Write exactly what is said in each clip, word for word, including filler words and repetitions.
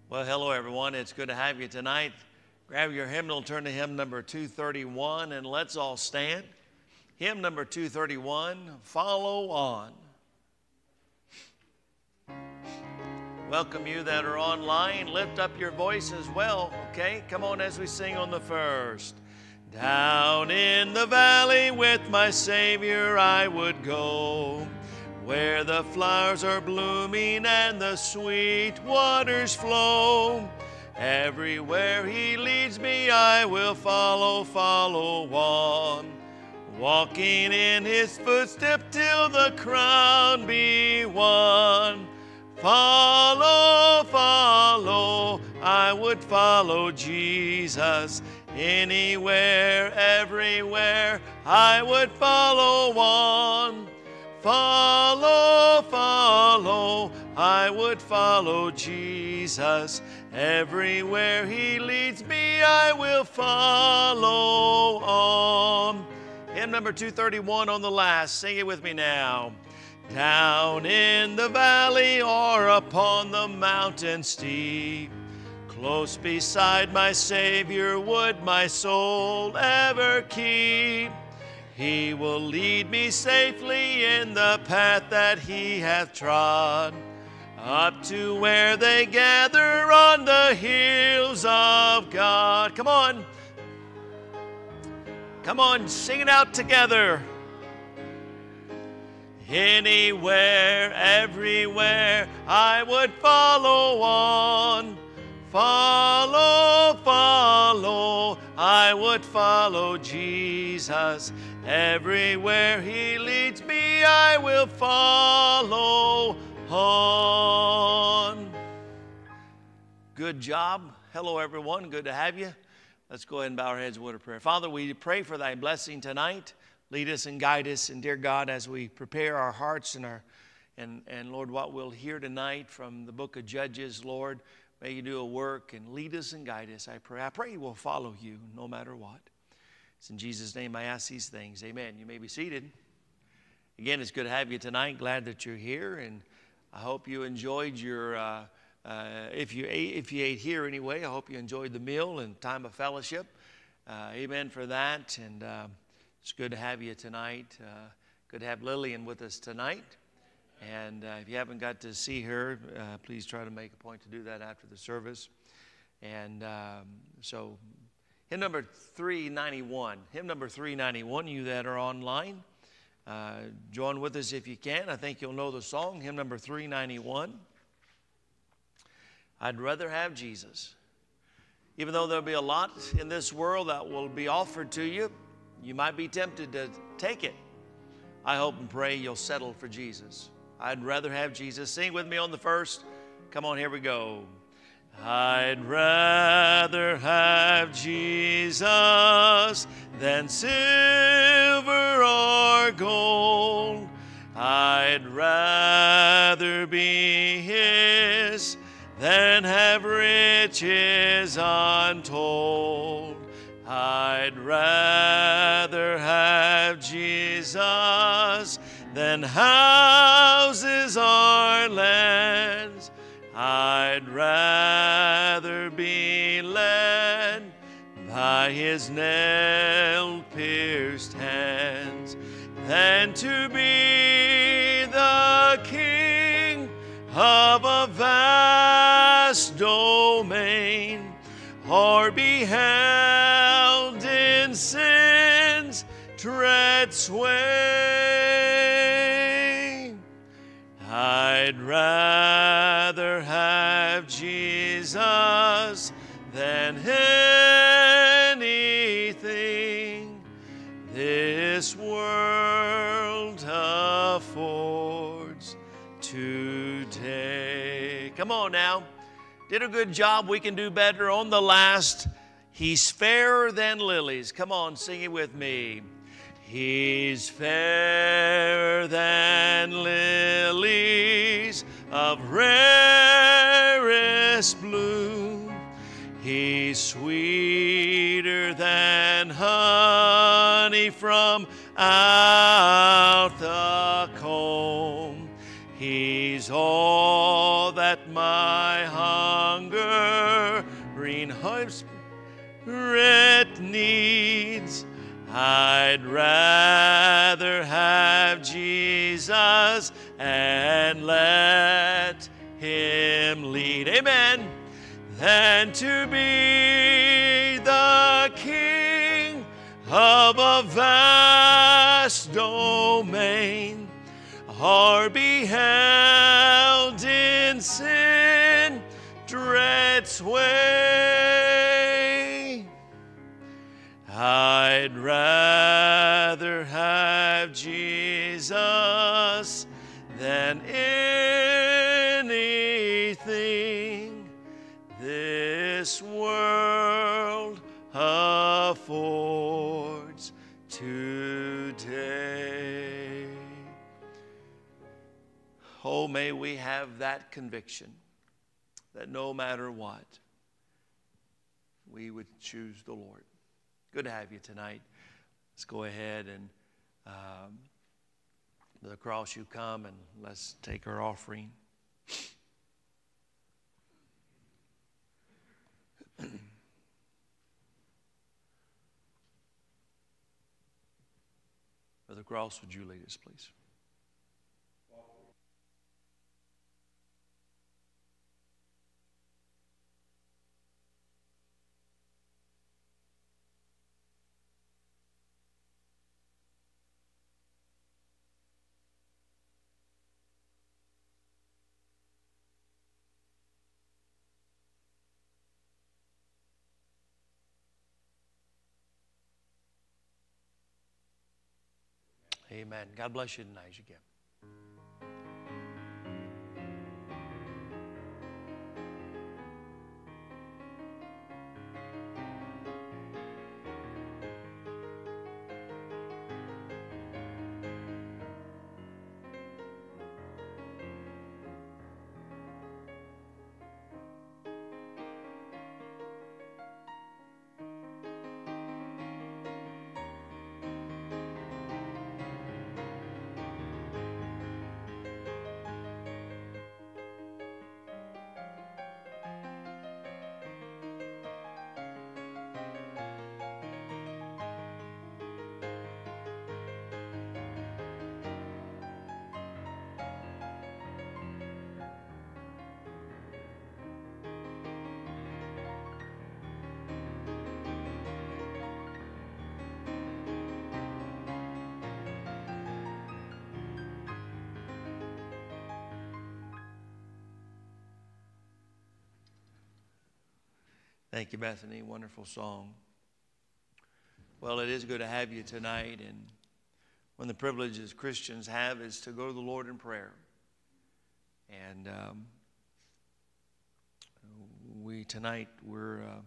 Well, hello, everyone. It's good to have you tonight. Grab your hymnal, turn to hymn number two thirty-one, and let's all stand. Hymn number two thirty-one, Follow On. Welcome you that are online. Lift up your voice as well, okay? Come on as we sing on the first. Down in the valley with my Savior I would go, where the flowers are blooming and the sweet waters flow. Everywhere He leads me I will follow, follow on, walking in His footsteps till the crown be won. Follow, follow, I would follow Jesus. Anywhere, everywhere, I would follow on. Follow, follow, I would follow Jesus. Everywhere He leads me, I will follow on. Hymn number two thirty-one on the last. Sing it with me now. Down in the valley or upon the mountain steep, close beside my Savior would my soul ever keep. He will lead me safely in the path that He hath trod, up to where they gather on the hills of God. Come on. Come on, sing it out together. Anywhere, everywhere, I would follow on. Follow, follow, I would follow Jesus. Everywhere He leads me, I will follow on. Good job. Hello, everyone. Good to have you. Let's go ahead and bow our heads in word of prayer. Father, we pray for Thy blessing tonight. Lead us and guide us. And dear God, as we prepare our hearts and our and, and Lord, what we'll hear tonight from the book of Judges, Lord, may You do a work and lead us and guide us, I pray. I pray we'll follow You no matter what. It's in Jesus' name I ask these things. Amen. You may be seated. Again, it's good to have you tonight. Glad that you're here, and I hope you enjoyed your, uh, uh, if you ate, if you ate here anyway, I hope you enjoyed the meal and time of fellowship. Uh, amen for that, and uh, it's good to have you tonight. Uh, good to have Lillian with us tonight. And uh, if you haven't got to see her, uh, please try to make a point to do that after the service. And um, so, hymn number three ninety-one. Hymn number three ninety-one, you that are online, uh, join with us if you can. I think you'll know the song, hymn number three ninety-one. I'd rather have Jesus. Even though there'll be a lot in this world that will be offered to you, you might be tempted to take it. I hope and pray you'll settle for Jesus. I'd rather have Jesus. Sing with me on the first. Come on, here we go. I'd rather have Jesus than silver or gold. I'd rather be His than have riches untold. I'd rather have Jesus than houses or lands. I'd rather be led by His nail-pierced hands than to be the king of a vast domain, or be held in sin's dread sway. I'd rather have Jesus than anything this world affords today. Come on now. Did a good job. We can do better on the last. He's fairer than lilies. Come on, sing it with me. He's fairer than lilies of rarest bloom. He's sweeter than honey from out the comb. He's all that let my hungering spirit needs. I'd rather have Jesus and let Him lead, amen, than to be the king of a vast domain, or be held in sin dread sway. I'd rather have Jesus than anything this world affords today. Oh, may we have that conviction that no matter what, we would choose the Lord. Good to have you tonight. Let's go ahead and um, to the cross you come, and let's take our offering. Brother Cross, would you lead us, please? Amen. God bless you tonight as you give. Thank you, Bethany. Wonderful song. Well, it is good to have you tonight, and one of the privileges Christians have is to go to the Lord in prayer. And um, we tonight we're uh,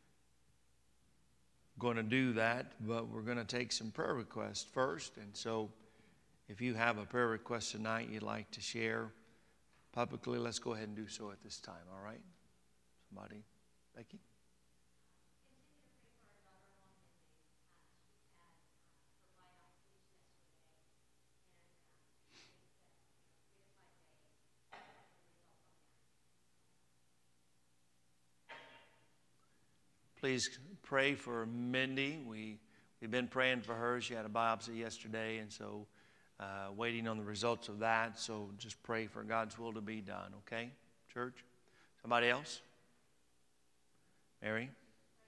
going to do that, but we're going to take some prayer requests first. And so, if you have a prayer request tonight you'd like to share publicly, let's go ahead and do so at this time. All right? Somebody, Becky. Please pray for Mindy. We, we've been praying for her. She had a biopsy yesterday, and so uh, waiting on the results of that. So just pray for God's will to be done, okay, church? Somebody else? Mary?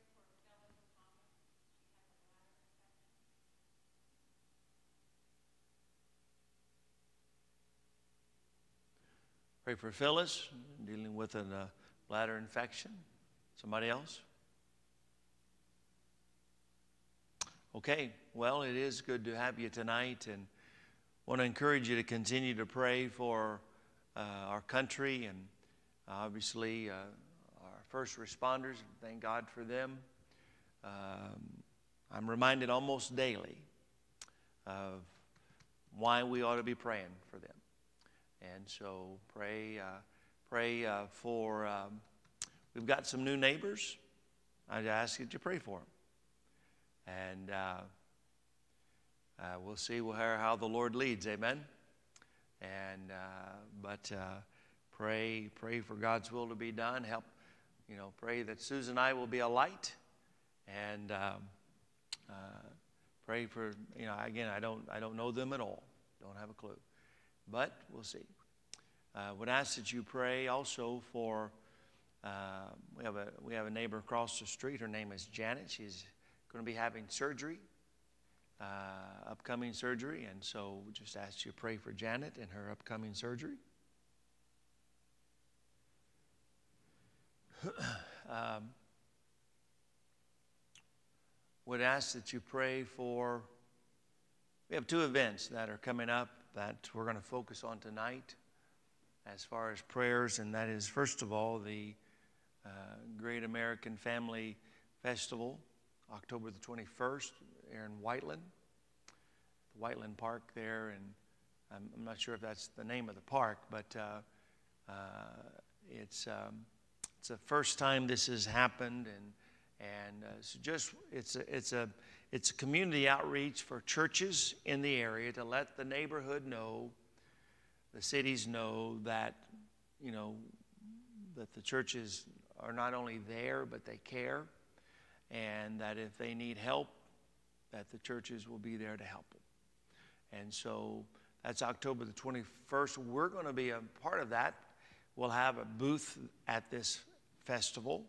Pray for Phyllis, dealing with a uh, bladder infection. Somebody else? Okay, well, it is good to have you tonight, and want to encourage you to continue to pray for uh, our country and obviously uh, our first responders. Thank God for them. Um, I'm reminded almost daily of why we ought to be praying for them. And so pray, uh, pray uh, for, um, we've got some new neighbors. I'd ask you to pray for them. And uh, uh, we'll see how, how the Lord leads, amen? And, uh, but uh, pray, pray for God's will to be done. Help, you know, pray that Susan and I will be a light. And um, uh, pray for, you know, again, I don't, I don't know them at all. Don't have a clue. But we'll see. I uh, would ask that you pray also for, uh, we have a we have a neighbor across the street. Her name is Janet. She's going to be having surgery, uh, upcoming surgery. And so we just ask you to pray for Janet and her upcoming surgery. um, would ask that you pray for, we have two events that are coming up that we're going to focus on tonight as far as prayers, and that is, first of all, the uh, Great American Family Festival, October the twenty-first, here in Whiteland, the Whiteland Park there, and I'm, I'm not sure if that's the name of the park, but uh, uh, it's um, it's the first time this has happened, and and uh, so just it's a, it's a it's a community outreach for churches in the area to let the neighborhood know, the cities know that, you know, that the churches are not only there, but they care, and that if they need help, that the churches will be there to help them. And so that's October the twenty-first. We're going to be a part of that. We'll have a booth at this festival,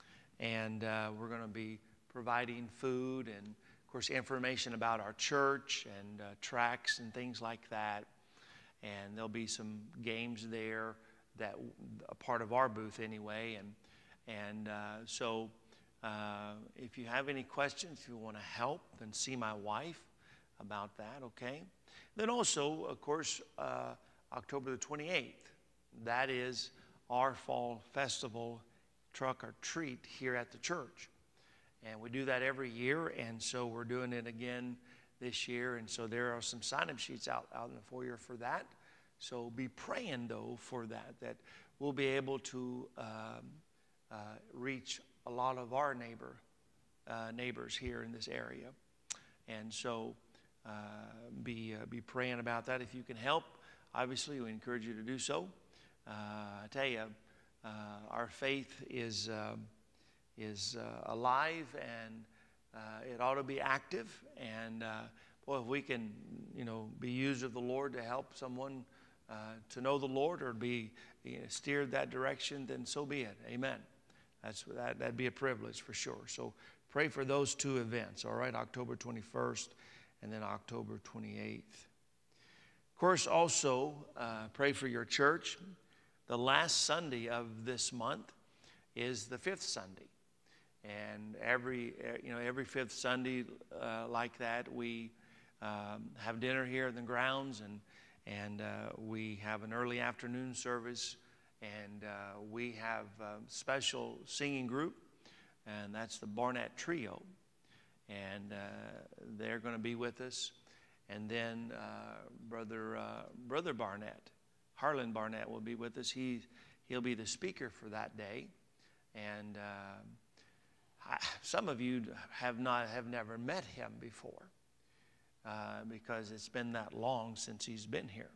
and uh, we're going to be providing food and, of course, information about our church and uh, tracts and things like that. And there'll be some games there that a part of our booth anyway. And and uh, so uh, if you have any questions, if you want to help, then see my wife about that, okay? Then also, of course, uh, October the twenty-eighth, that is our fall festival, Truck or Treat, here at the church. And we do that every year, and so we're doing it again this year. And so there are some sign-up sheets out, out in the foyer for that. So be praying, though, for that, that we'll be able to um, uh, reach a lot of our neighbor uh, neighbors here in this area. And so uh, be, uh, be praying about that. If you can help, obviously, we encourage you to do so. Uh, I tell you, uh, our faith is, uh, is uh, alive, and uh, it ought to be active. And, uh, boy, if we can, you know, be used of the Lord to help someone uh, to know the Lord or be you know, steered that direction, then so be it. Amen. That's, that, that'd be a privilege for sure. So pray for those two events, all right, October twenty-first and then October twenty-eighth. Of course, also uh, pray for your church. The last Sunday of this month is the fifth Sunday. And every, you know, every fifth Sunday uh, like that, we um, have dinner here in the grounds, and, and uh, we have an early afternoon service, and uh, we have a special singing group, and that's the Barnett Trio. And uh, they're going to be with us. And then uh, Brother, uh, Brother Barnett, Harlan Barnett, will be with us. He, he'll be the speaker for that day. And uh, I, some of you have not have never met him before uh, because it's been that long since he's been here.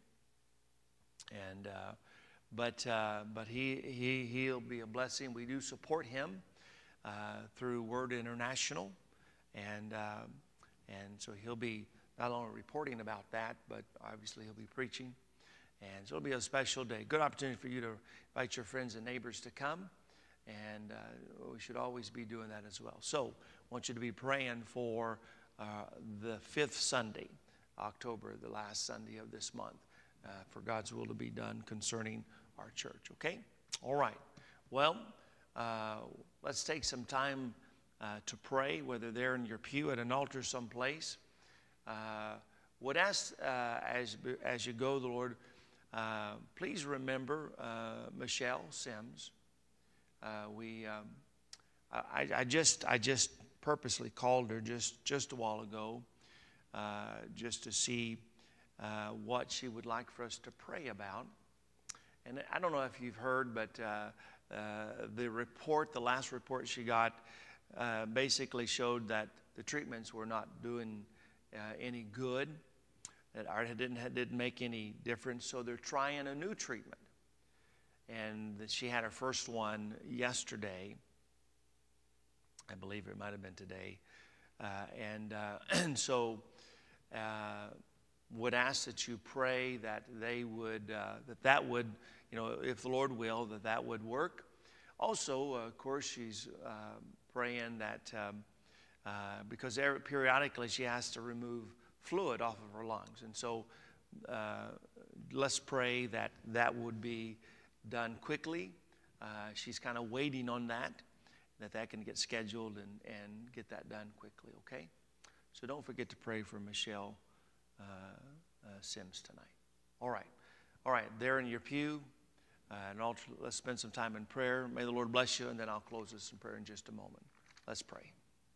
And uh, but uh, but he he he'll be a blessing. We do support him uh, through Word International, and uh, and so he'll be not only reporting about that, but obviously he'll be preaching. And so it'll be a special day. Good opportunity for you to invite your friends and neighbors to come. And uh, we should always be doing that as well. So I want you to be praying for uh, the fifth Sunday, October, the last Sunday of this month, uh, for God's will to be done concerning our church. Okay? All right. Well, uh, let's take some time uh, to pray, whether they're in your pew at an altar someplace. Uh, would ask uh, as, as you go, the Lord, uh, please remember uh, Michelle Sims. Uh, we, um, I, I just, I just purposely called her just, just a while ago, uh, just to see uh, what she would like for us to pray about. And I don't know if you've heard, but uh, uh, the report, the last report she got, uh, basically showed that the treatments were not doing uh, any good. That it didn't didn't make any difference. So they're trying a new treatment. and she had her first one yesterday. I believe it might have been today. Uh, and, uh, and so uh, would ask that you pray that they would, uh, that that would, you know, if the Lord will, that that would work. Also, uh, of course, she's uh, praying that um, uh, because periodically she has to remove fluid off of her lungs. And so uh, let's pray that that would be done quickly. Uh, she's kind of waiting on that, that that can get scheduled and, and get that done quickly, okay? So don't forget to pray for Michelle uh, uh, Sims tonight. All right. All right, there in your pew. Uh, and I'll, let's spend some time in prayer. May the Lord bless you, and then I'll close this in prayer in just a moment. Let's pray.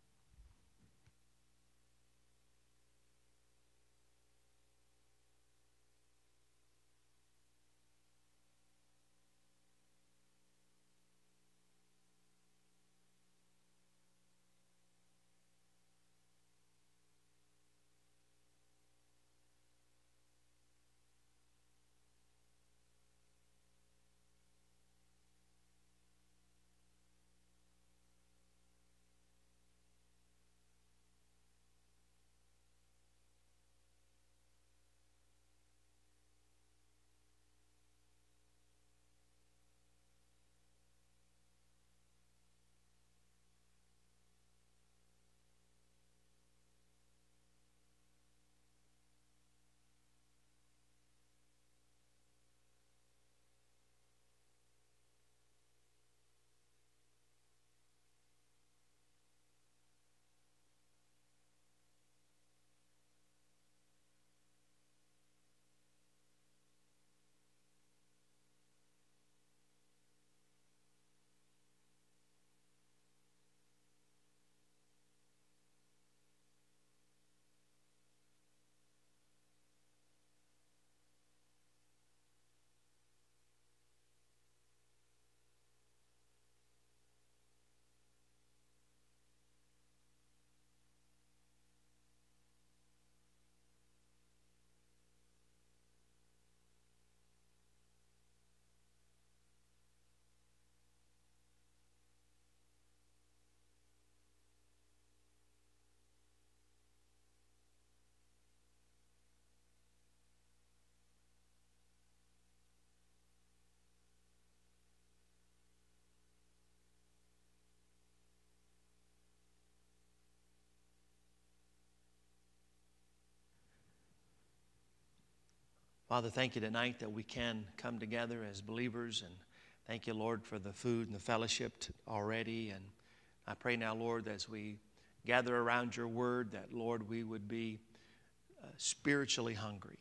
Father, thank you tonight that we can come together as believers, and thank you, Lord, for the food and the fellowship already. And I pray now, Lord, as we gather around your word, that, Lord, we would be uh, spiritually hungry,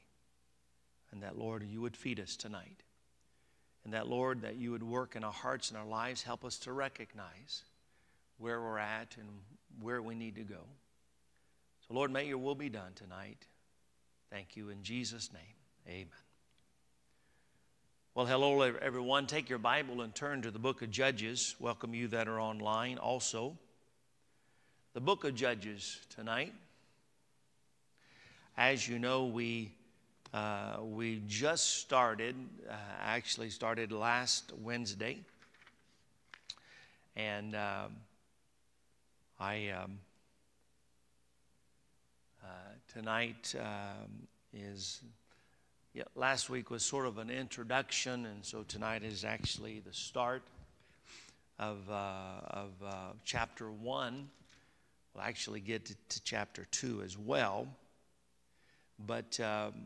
and that, Lord, you would feed us tonight. And that, Lord, that you would work in our hearts and our lives, help us to recognize where we're at and where we need to go. So, Lord, may your will be done tonight. Thank you in Jesus' name. Amen. Well, hello, everyone. Take your Bible and turn to the book of Judges. Welcome you that are online also. The book of Judges tonight. As you know, we uh, we just started, uh, actually started last Wednesday. And um, I, um, uh, tonight um, is... Yeah, last week was sort of an introduction, and so tonight is actually the start of, uh, of uh, chapter one. We'll actually get to, to chapter two as well. But, um,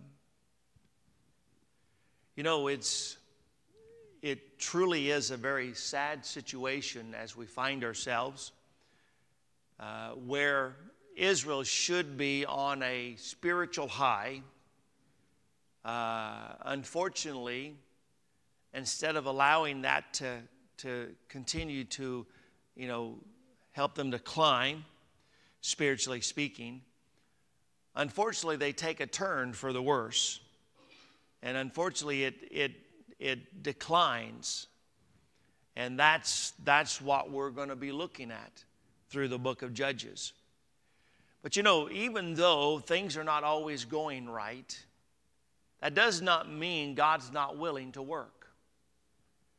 you know, it's, it truly is a very sad situation as we find ourselves uh, where Israel should be on a spiritual high. Uh, unfortunately, instead of allowing that to, to continue to, you know, help them to climb, spiritually speaking, unfortunately, they take a turn for the worse. And unfortunately, it, it, it declines. And that's, that's what we're going to be looking at through the book of Judges. But, you know, even though things are not always going right, that does not mean God's not willing to work.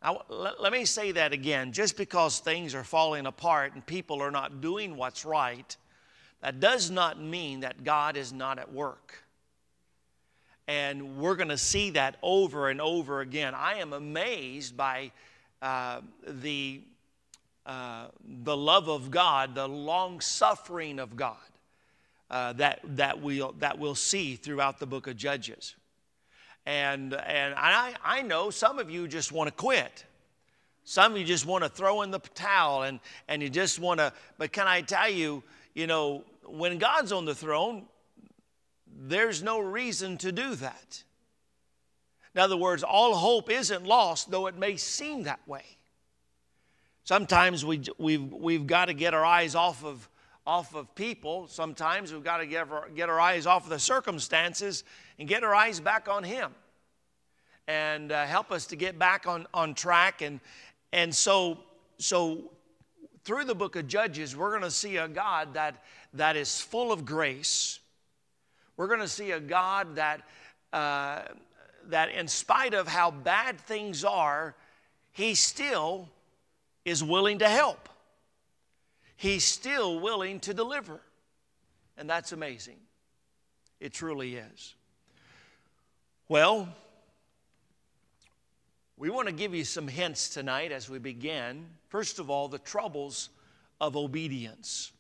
I, let, let me say that again. Just because things are falling apart and people are not doing what's right, that does not mean that God is not at work. And we're going to see that over and over again. I am amazed by uh, the, uh, the love of God, the long-suffering of God uh, that, that, we'll, that we'll see throughout the book of Judges. And, and I, I know some of you just want to quit. Some of you just want to throw in the towel and, and you just want to, but can I tell you, you know, when God's on the throne, there's no reason to do that. In other words, all hope isn't lost, though it may seem that way. Sometimes we, we've, we've got to get our eyes off of, off of people. Sometimes we've got to get our, get our eyes off of the circumstances and get our eyes back on Him. And uh, help us to get back on, on track. And, and so, so through the book of Judges, we're going to see a God that, that is full of grace. We're going to see a God that, uh, that in spite of how bad things are, He still is willing to help. He's still willing to deliver. And that's amazing. It truly is. Well, we want to give you some hints tonight as we begin. First of all, the troubles of obedience.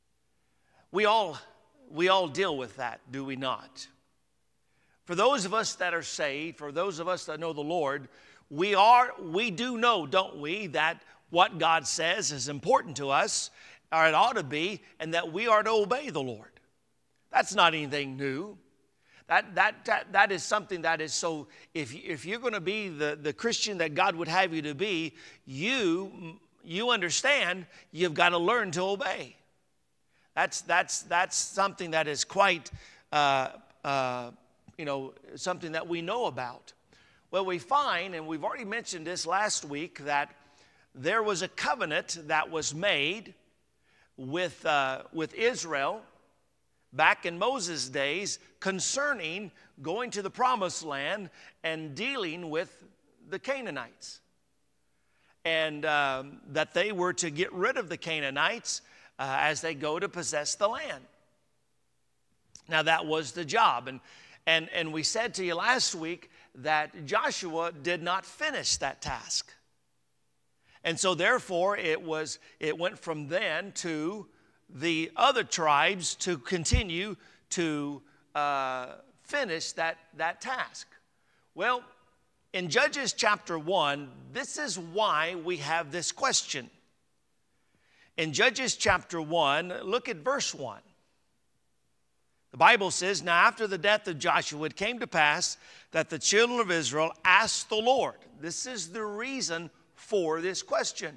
We all, we all deal with that, do we not? For those of us that are saved, for those of us that know the Lord, we are, we do know, don't we, that what God says is important to us, or it ought to be, and that we are to obey the Lord. That's not anything new. That, that, that, that is something that is so, if, if you're going to be the, the Christian that God would have you to be, you, you understand you've got to learn to obey. That's, that's, that's something that is quite, uh, uh, you know, something that we know about. Well, we find, and we've already mentioned this last week, that there was a covenant that was made with, uh, with Israel back in Moses' days concerning going to the promised land and dealing with the Canaanites. And um, that they were to get rid of the Canaanites uh, as they go to possess the land. Now that was the job. And, and, and we said to you last week that Joshua did not finish that task. And so therefore it was, it went from then to the other tribes to continue to uh, finish that, that task. Well, in Judges chapter one, this is why we have this question. In Judges chapter one, look at verse one. The Bible says, "Now after the death of Joshua, it came to pass that the children of Israel asked the Lord." This is the reason for this question.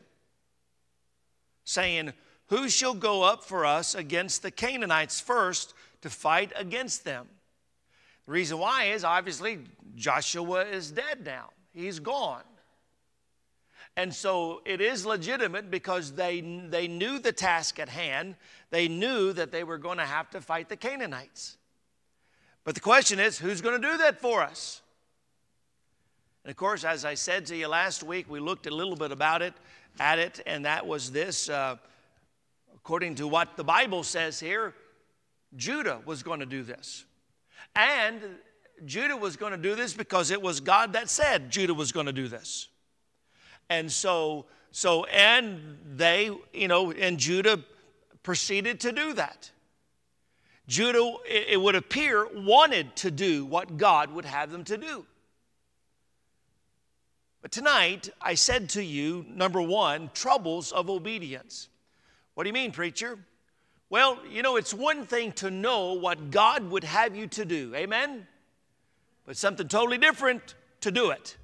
Saying, "Who shall go up for us against the Canaanites first to fight against them?" The reason why is obviously Joshua is dead now. He's gone. And so it is legitimate because they, they knew the task at hand. They knew that they were going to have to fight the Canaanites. But the question is, who's going to do that for us? And of course, as I said to you last week, we looked a little bit about it, at it, and that was this. Uh, according to what the Bible says here, Judah was going to do this. And Judah was going to do this because it was God that said Judah was going to do this. And so, so, and they, you know, and Judah proceeded to do that. Judah, it would appear, wanted to do what God would have them to do. But tonight, I said to you, number one, troubles of obedience. What do you mean, preacher? Well, you know, it's one thing to know what God would have you to do. Amen? But something totally different to do it.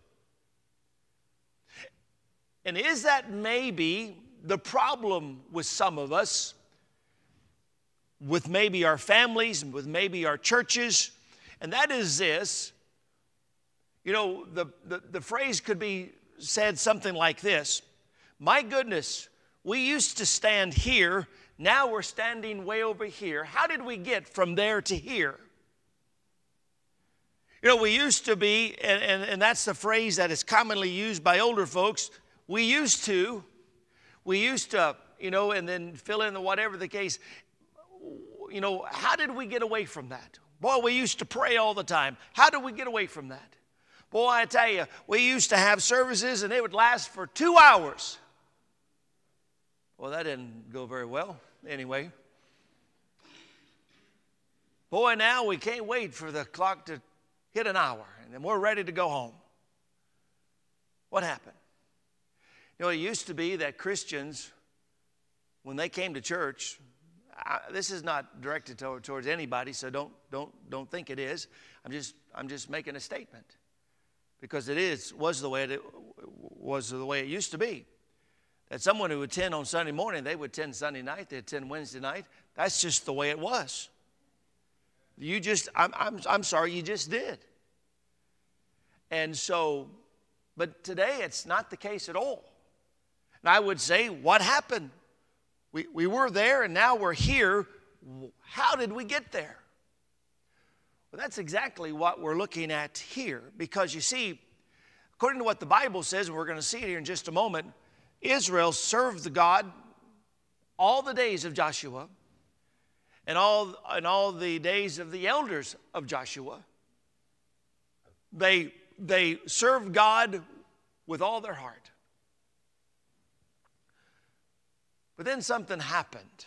And is that maybe the problem with some of us, with maybe our families, with maybe our churches? And that is this. You know, the, the, the phrase could be said something like this. My goodness, we used to stand here, now we're standing way over here. How did we get from there to here? You know, we used to be, and, and, and that's the phrase that is commonly used by older folks, we used to, we used to, you know, and then fill in the whatever the case. You know, how did we get away from that? Boy, we used to pray all the time. How did we get away from that? Boy, I tell you, we used to have services and they would last for two hours. Well, that didn't go very well anyway. Boy, now we can't wait for the clock to hit an hour and then we're ready to go home. What happened? You know, it used to be that Christians, when they came to church, I, this is not directed to, towards anybody, so don't, don't, don't think it is. I'm just, I'm just making a statement because it is, was the way it was the way it used to be. That someone who would attend on Sunday morning, they would attend Sunday night, they'd attend Wednesday night. That's just the way it was. You just, I'm, I'm, I'm sorry, you just did. And so, but today it's not the case at all. And I would say, what happened? We, we were there and now we're here. How did we get there? Well, that's exactly what we're looking at here. Because you see, according to what the Bible says, and we're going to see it here in just a moment, Israel served the God all the days of Joshua and all, and all the days of the elders of Joshua. They, they served God with all their heart. But then something happened.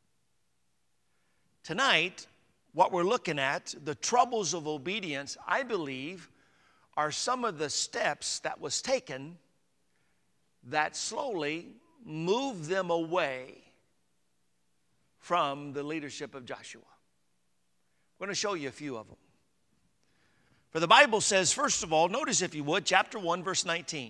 Tonight, what we're looking at, the troubles of obedience, I believe, are some of the steps that was taken that slowly moved them away from the leadership of Joshua. I'm going to show you a few of them. For the Bible says, first of all, notice if you would, chapter one, verse nineteen.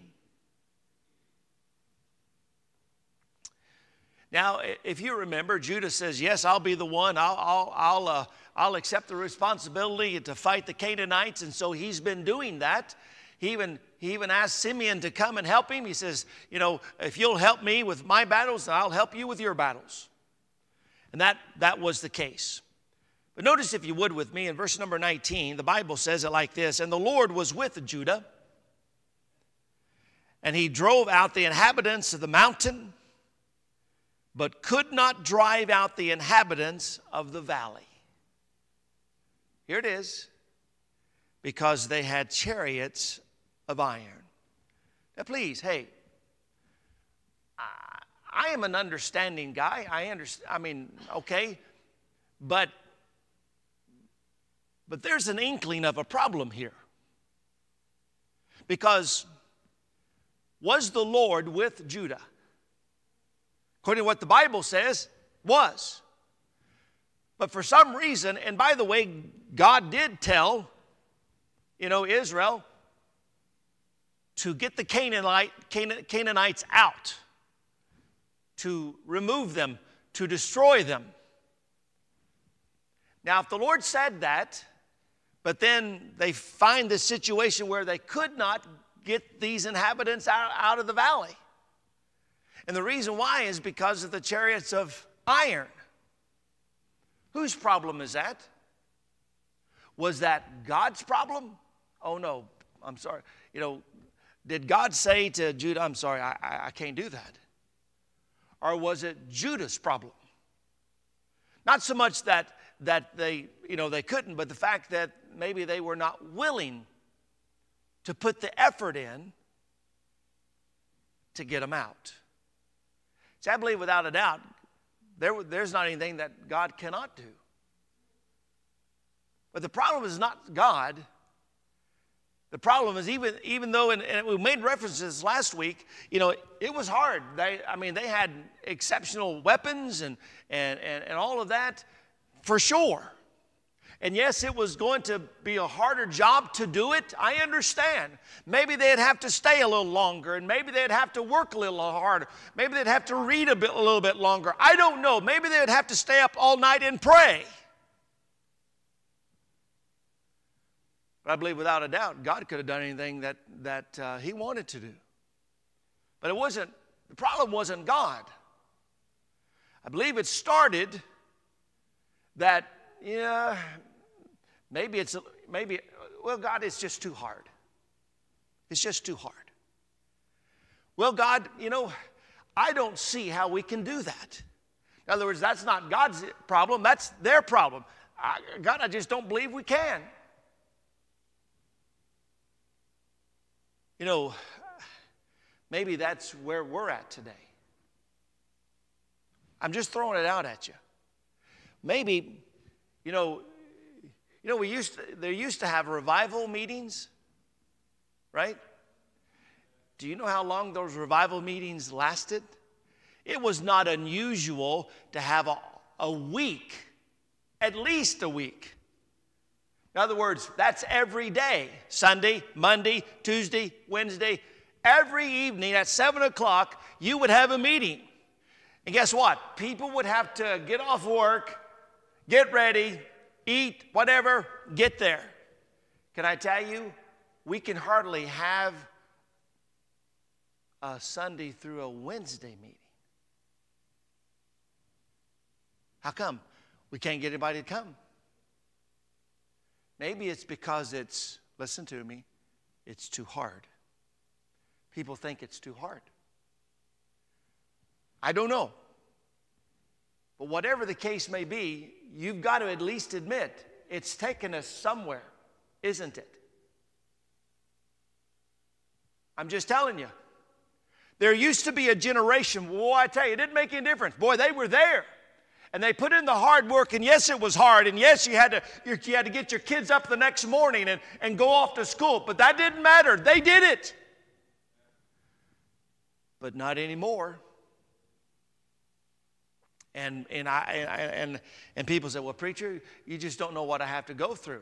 Now, if you remember, Judah says, yes, I'll be the one. I'll, I'll, I'll, uh, I'll accept the responsibility to fight the Canaanites. And so he's been doing that. He even, he even asked Simeon to come and help him. He says, you know, if you'll help me with my battles, I'll help you with your battles. And that, that was the case. But notice, if you would with me, in verse number nineteen, the Bible says it like this. And the Lord was with Judah, and he drove out the inhabitants of the mountain, but could not drive out the inhabitants of the valley. Here it is. Because they had chariots of iron. Now please, hey, I, I am an understanding guy. I understand, I mean, okay, but, but there's an inkling of a problem here. Because was the Lord with Judah? According to what the Bible says, was. But for some reason, and by the way, God did tell, you know, Israel to get the Canaanite, Canaan, Canaanites out, to remove them, to destroy them. Now, if the Lord said that, but then they find this situation where they could not get these inhabitants out, out of the valley. And the reason why is because of the chariots of iron. Whose problem is that? Was that God's problem? Oh, no, I'm sorry. You know, did God say to Judah, I'm sorry, I, I, I can't do that? Or was it Judah's problem? Not so much that, that they, you know, they couldn't, but the fact that maybe they were not willing to put the effort in to get them out. See, I believe without a doubt, there, there's not anything that God cannot do. But the problem is not God. The problem is even, even though, and, and we made references last week, you know, it, it was hard. They, I mean, they had exceptional weapons and, and, and, and all of that for sure. And yes, it was going to be a harder job to do it. I understand. Maybe they'd have to stay a little longer, and maybe they'd have to work a little harder. Maybe they'd have to read a, bit, a little bit longer. I don't know. Maybe they would have to stay up all night and pray. But I believe without a doubt, God could have done anything that, that uh, he wanted to do. But it wasn't, the problem wasn't God. I believe it started that, yeah, maybe it's, maybe, well, God, it's just too hard. It's just too hard. Well, God, you know, I don't see how we can do that. In other words, that's not God's problem. That's their problem. I, God, I just don't believe we can. You know, maybe that's where we're at today. I'm just throwing it out at you. Maybe, you know, you know, we used to, they used to have revival meetings, right? Do you know how long those revival meetings lasted? It was not unusual to have a, a week, at least a week. In other words, that's every day. Sunday, Monday, Tuesday, Wednesday. Every evening at seven o'clock, you would have a meeting. And guess what? People would have to get off work, get ready, eat, whatever, get there. Can I tell you, we can hardly have a Sunday through a Wednesday meeting. How come? We can't get anybody to come. Maybe it's because it's, listen to me, it's too hard. People think it's too hard. I don't know. But whatever the case may be, you've got to at least admit it's taken us somewhere, isn't it? I'm just telling you. There used to be a generation, boy, I tell you, it didn't make any difference. Boy, they were there. And they put in the hard work, and yes, it was hard. And yes, you had to, you had to get your kids up the next morning and, and go off to school. But that didn't matter. They did it. But not anymore. And, and, I, and, and people say, well, preacher, you just don't know what I have to go through.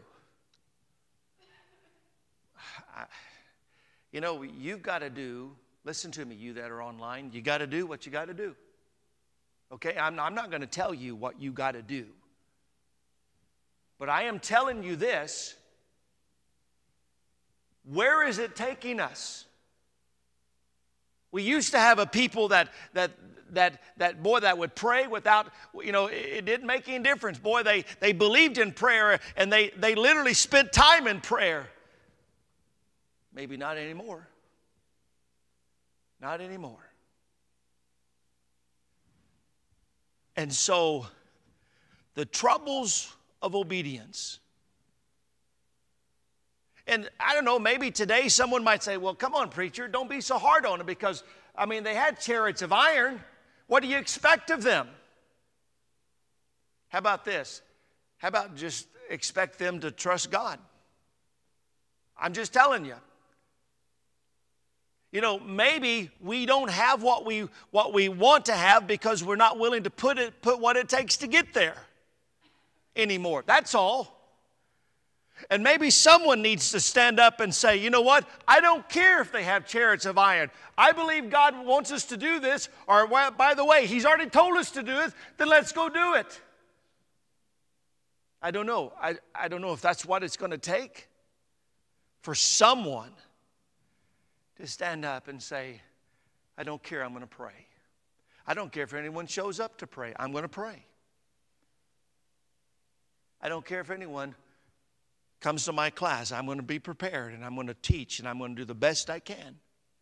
I, you know, you've got to do, listen to me, you that are online, you got to do what you got to do. Okay, I'm, I'm not going to tell you what you got to do. But I am telling you this. Where is it taking us? We used to have a people that, that, that, that boy, that would pray without, you know, it, it didn't make any difference. Boy, they, they believed in prayer, and they, they literally spent time in prayer. Maybe not anymore. Not anymore. And so, the troubles of obedience. And I don't know, maybe today someone might say, well, come on, preacher, don't be so hard on them because, I mean, they had chariots of iron. What do you expect of them? How about this? How about just expect them to trust God? I'm just telling you. You know, maybe we don't have what we, what we want to have because we're not willing to put, it, put what it takes to get there anymore. That's all. And maybe someone needs to stand up and say, you know what? I don't care if they have chariots of iron. I believe God wants us to do this. Or, well, by the way, He's already told us to do it. Then let's go do it. I don't know. I, I don't know if that's what it's going to take for someone to stand up and say, I don't care, I'm going to pray. I don't care if anyone shows up to pray. I'm going to pray. I don't care if anyone comes to my class. I'm going to be prepared, and I'm going to teach, and I'm going to do the best I can.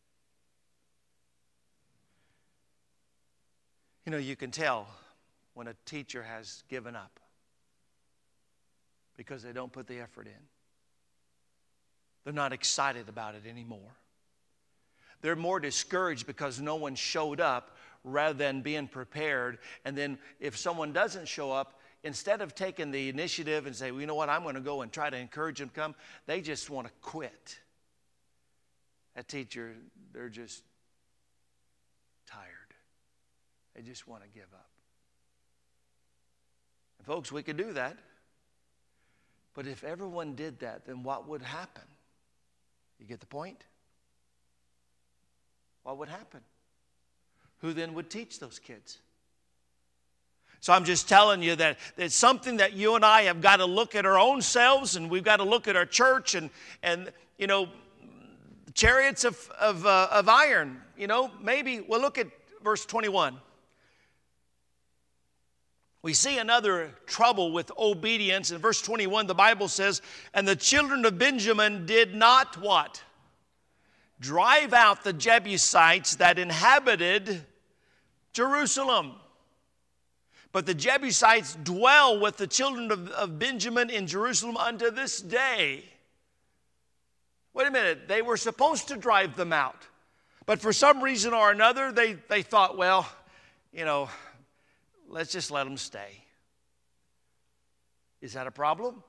You know, you can tell when a teacher has given up because they don't put the effort in. They're not excited about it anymore. They're more discouraged because no one showed up rather than being prepared. And then if someone doesn't show up, instead of taking the initiative and say, well, you know what, I'm going to go and try to encourage them to come, they just want to quit. That teacher, they're just tired. They just want to give up. And folks, we could do that. But if everyone did that, then what would happen? You get the point? What would happen? Who then would teach those kids? So I'm just telling you that it's something that you and I have got to look at our own selves, and we've got to look at our church, and, and you know, chariots of, of, uh, of iron. You know, maybe, well, look at verse twenty-one. We see another trouble with obedience. In verse twenty-one, the Bible says, and the children of Benjamin did not what? Drive out the Jebusites that inhabited Jerusalem. But the Jebusites dwell with the children of, of Benjamin in Jerusalem unto this day. Wait a minute, they were supposed to drive them out. But for some reason or another, they, they thought, well, you know, let's just let them stay. Is that a problem?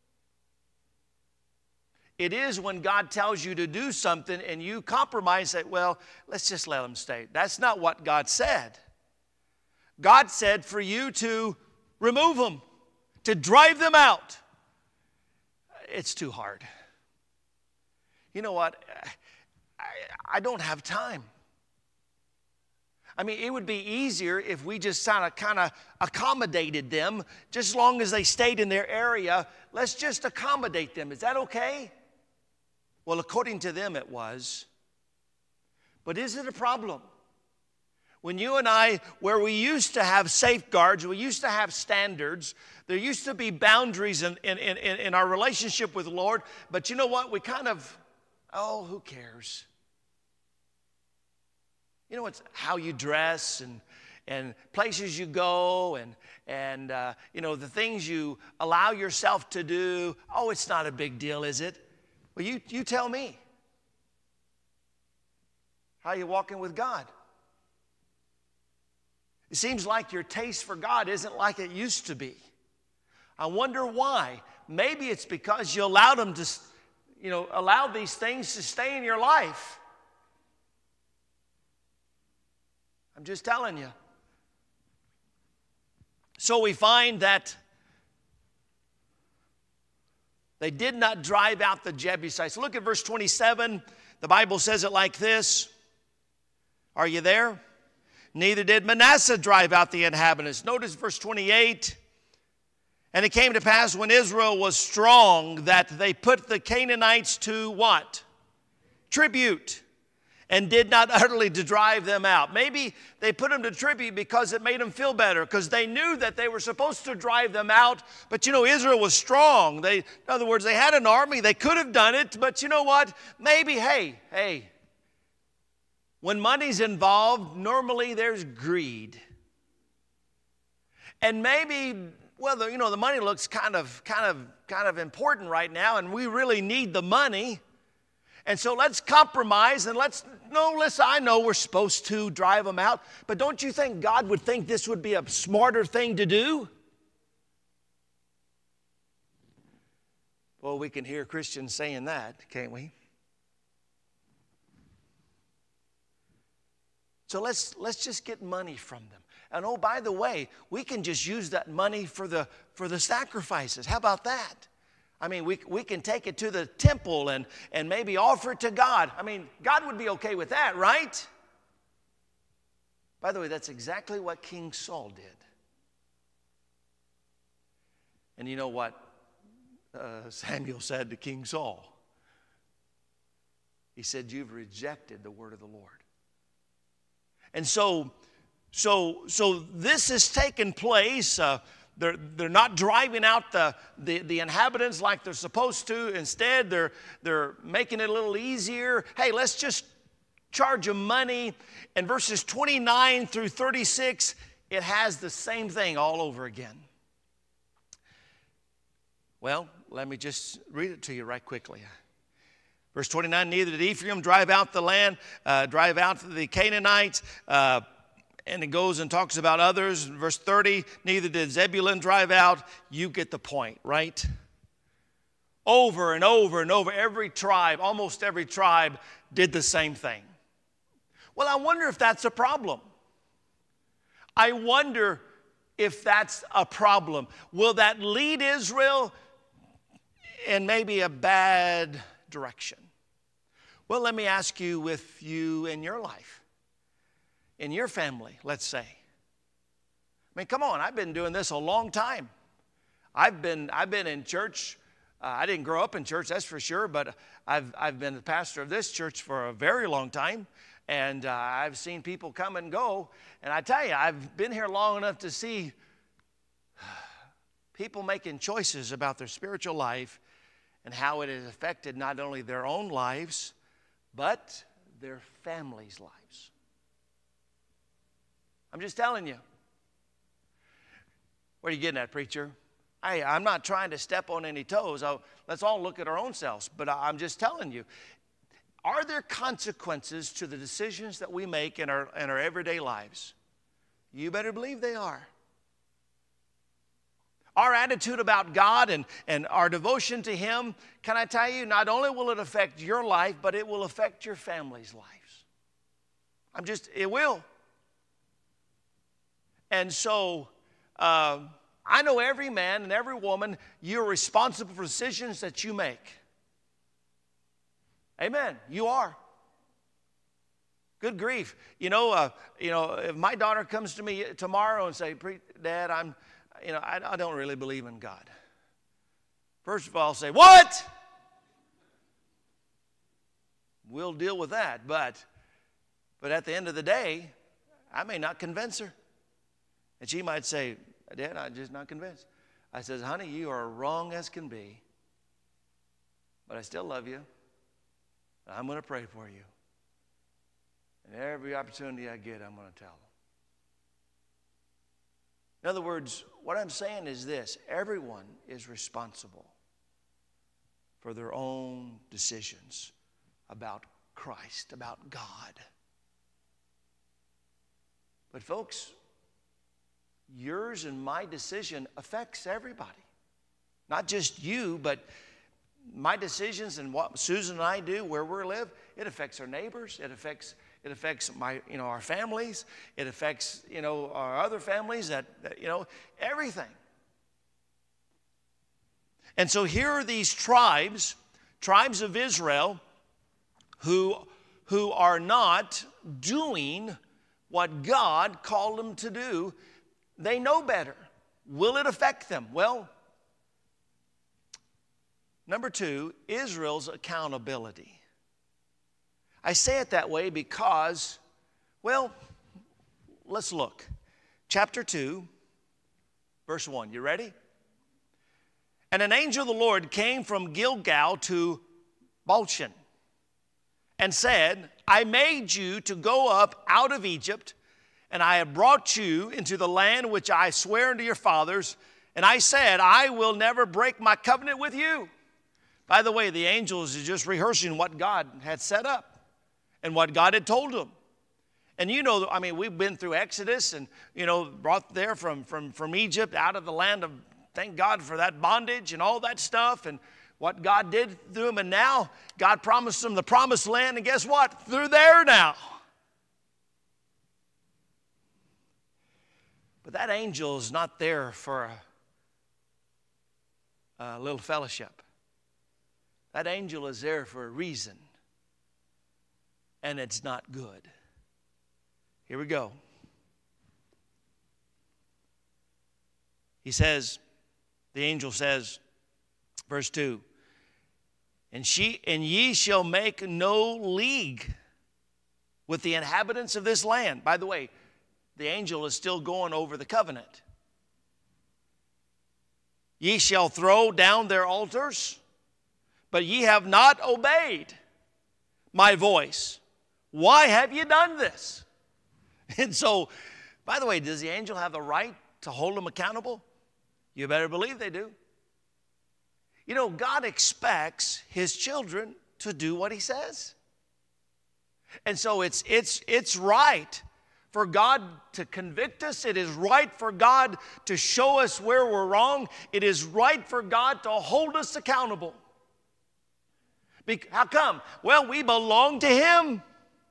It is when God tells you to do something and you compromise that, well, let's just let them stay. That's not what God said. God said for you to remove them, to drive them out. It's too hard. You know what? I, I don't have time. I mean, it would be easier if we just kind of kind of accommodated them, just as long as they stayed in their area. Let's just accommodate them. Is that okay? Well, according to them, it was. But is it a problem? When you and I, where we used to have safeguards, we used to have standards, there used to be boundaries in, in, in, in our relationship with the Lord, but you know what? We kind of, oh, who cares? You know, it's how you dress and, and places you go and, and uh, you know, the things you allow yourself to do. Oh, it's not a big deal, is it? Well, you, you tell me. How are you walking with God? It seems like your taste for God isn't like it used to be. I wonder why. Maybe it's because you allowed them to, you know, allow these things to stay in your life. I'm just telling you. So we find that they did not drive out the Jebusites. Look at verse twenty-seven. The Bible says it like this. Are you there? Neither did Manasseh drive out the inhabitants. Notice verse twenty-eight. And it came to pass when Israel was strong that they put the Canaanites to what? Tribute. And did not utterly to drive them out. Maybe they put them to tribute because it made them feel better, because they knew that they were supposed to drive them out. But you know, Israel was strong. They, in other words, they had an army. They could have done it. But you know what? Maybe, hey, hey, when money's involved, normally there's greed. And maybe, well, the, you know, the money looks kind of, kind of, kind of important right now, and we really need the money. And so let's compromise and let's, no, listen, I know we're supposed to drive them out, but don't you think God would think this would be a smarter thing to do? Well, we can hear Christians saying that, can't we? So let's, let's just get money from them. And oh, by the way, we can just use that money for the, for the sacrifices. How about that? I mean, we, we can take it to the temple and, and maybe offer it to God. I mean, God would be okay with that, right? By the way, that's exactly what King Saul did. And you know what uh, Samuel said to King Saul? He said, you've rejected the word of the Lord. And so, so, so this has taken place. Uh, They're, they're not driving out the, the, the inhabitants like they're supposed to. Instead, they're, they're making it a little easier. Hey, let's just charge them money. And verses twenty-nine through thirty-six, it has the same thing all over again. Well, let me just read it to you right quickly. Verse twenty-nine, neither did Ephraim drive out the land, uh, drive out the Canaanites, uh, and it goes and talks about others. Verse thirty, neither did Zebulun drive out. You get the point, right? Over and over and over, every tribe, almost every tribe did the same thing. Well, I wonder if that's a problem. I wonder if that's a problem. Will that lead Israel in maybe a bad direction? Well, let me ask you, with you in your life. In your family, let's say. I mean, come on, I've been doing this a long time. I've been, I've been in church. Uh, I didn't grow up in church, that's for sure, but I've, I've been the pastor of this church for a very long time, and uh, I've seen people come and go. And I tell you, I've been here long enough to see people making choices about their spiritual life and how it has affected not only their own lives, but their families' lives. I'm just telling you. What are you getting at, preacher? I, I'm not trying to step on any toes. I'll, let's all look at our own selves. But I'm just telling you, are there consequences to the decisions that we make in our, in our everyday lives? You better believe they are. Our attitude about God and, and our devotion to Him, can I tell you, not only will it affect your life, but it will affect your family's lives. I'm just, it will. And so, uh, I know every man and every woman, you're responsible for decisions that you make. Amen. You are. Good grief. You know, uh, you know, if my daughter comes to me tomorrow and say, Dad, I'm, you know, I, I don't really believe in God. First of all, I'll say, what? We'll deal with that. But, but at the end of the day, I may not convince her. And she might say, Dad, I'm just not convinced. I says, honey, you are wrong as can be. But I still love you. I'm going to pray for you. And every opportunity I get, I'm going to tell them. In other words, what I'm saying is this. Everyone is responsible for their own decisions about Christ, about God. But folks, yours and my decision affects everybody. Not just you, but my decisions and what Susan and I do, where we live, it affects our neighbors. It affects it affects my you know our families. It affects you know our other families. That, that you know everything. And so here are these tribes, tribes of Israel, who who are not doing what God called them to do. They know better. Will it affect them? Well, number two, Israel's accountability. I say it that way because, well, let's look. Chapter two, verse one. You ready? And an angel of the Lord came from Gilgal to Balshan and said, I made you to go up out of Egypt, and I have brought you into the land which I swear unto your fathers. And I said, I will never break my covenant with you. By the way, the angels are just rehearsing what God had set up and what God had told them. And you know, I mean, we've been through Exodus and, you know, brought there from, from, from Egypt out of the land of, thank God for that bondage and all that stuff and what God did through them. And now God promised them the promised land. And guess what? They're there now. But that angel is not there for a, a little fellowship. That angel is there for a reason. And it's not good. Here we go. He says, the angel says, verse two, and she and ye shall make no league with the inhabitants of this land. By the way, the angel is still going over the covenant. Ye shall throw down their altars, but ye have not obeyed my voice. Why have ye done this? And so, by the way, does the angel have the right to hold them accountable? You better believe they do. You know, God expects His children to do what He says. And so it's, it's, it's right for God to convict us. It is right for God to show us where we're wrong. It is right for God to hold us accountable. Be- how come? Well, we belong to Him.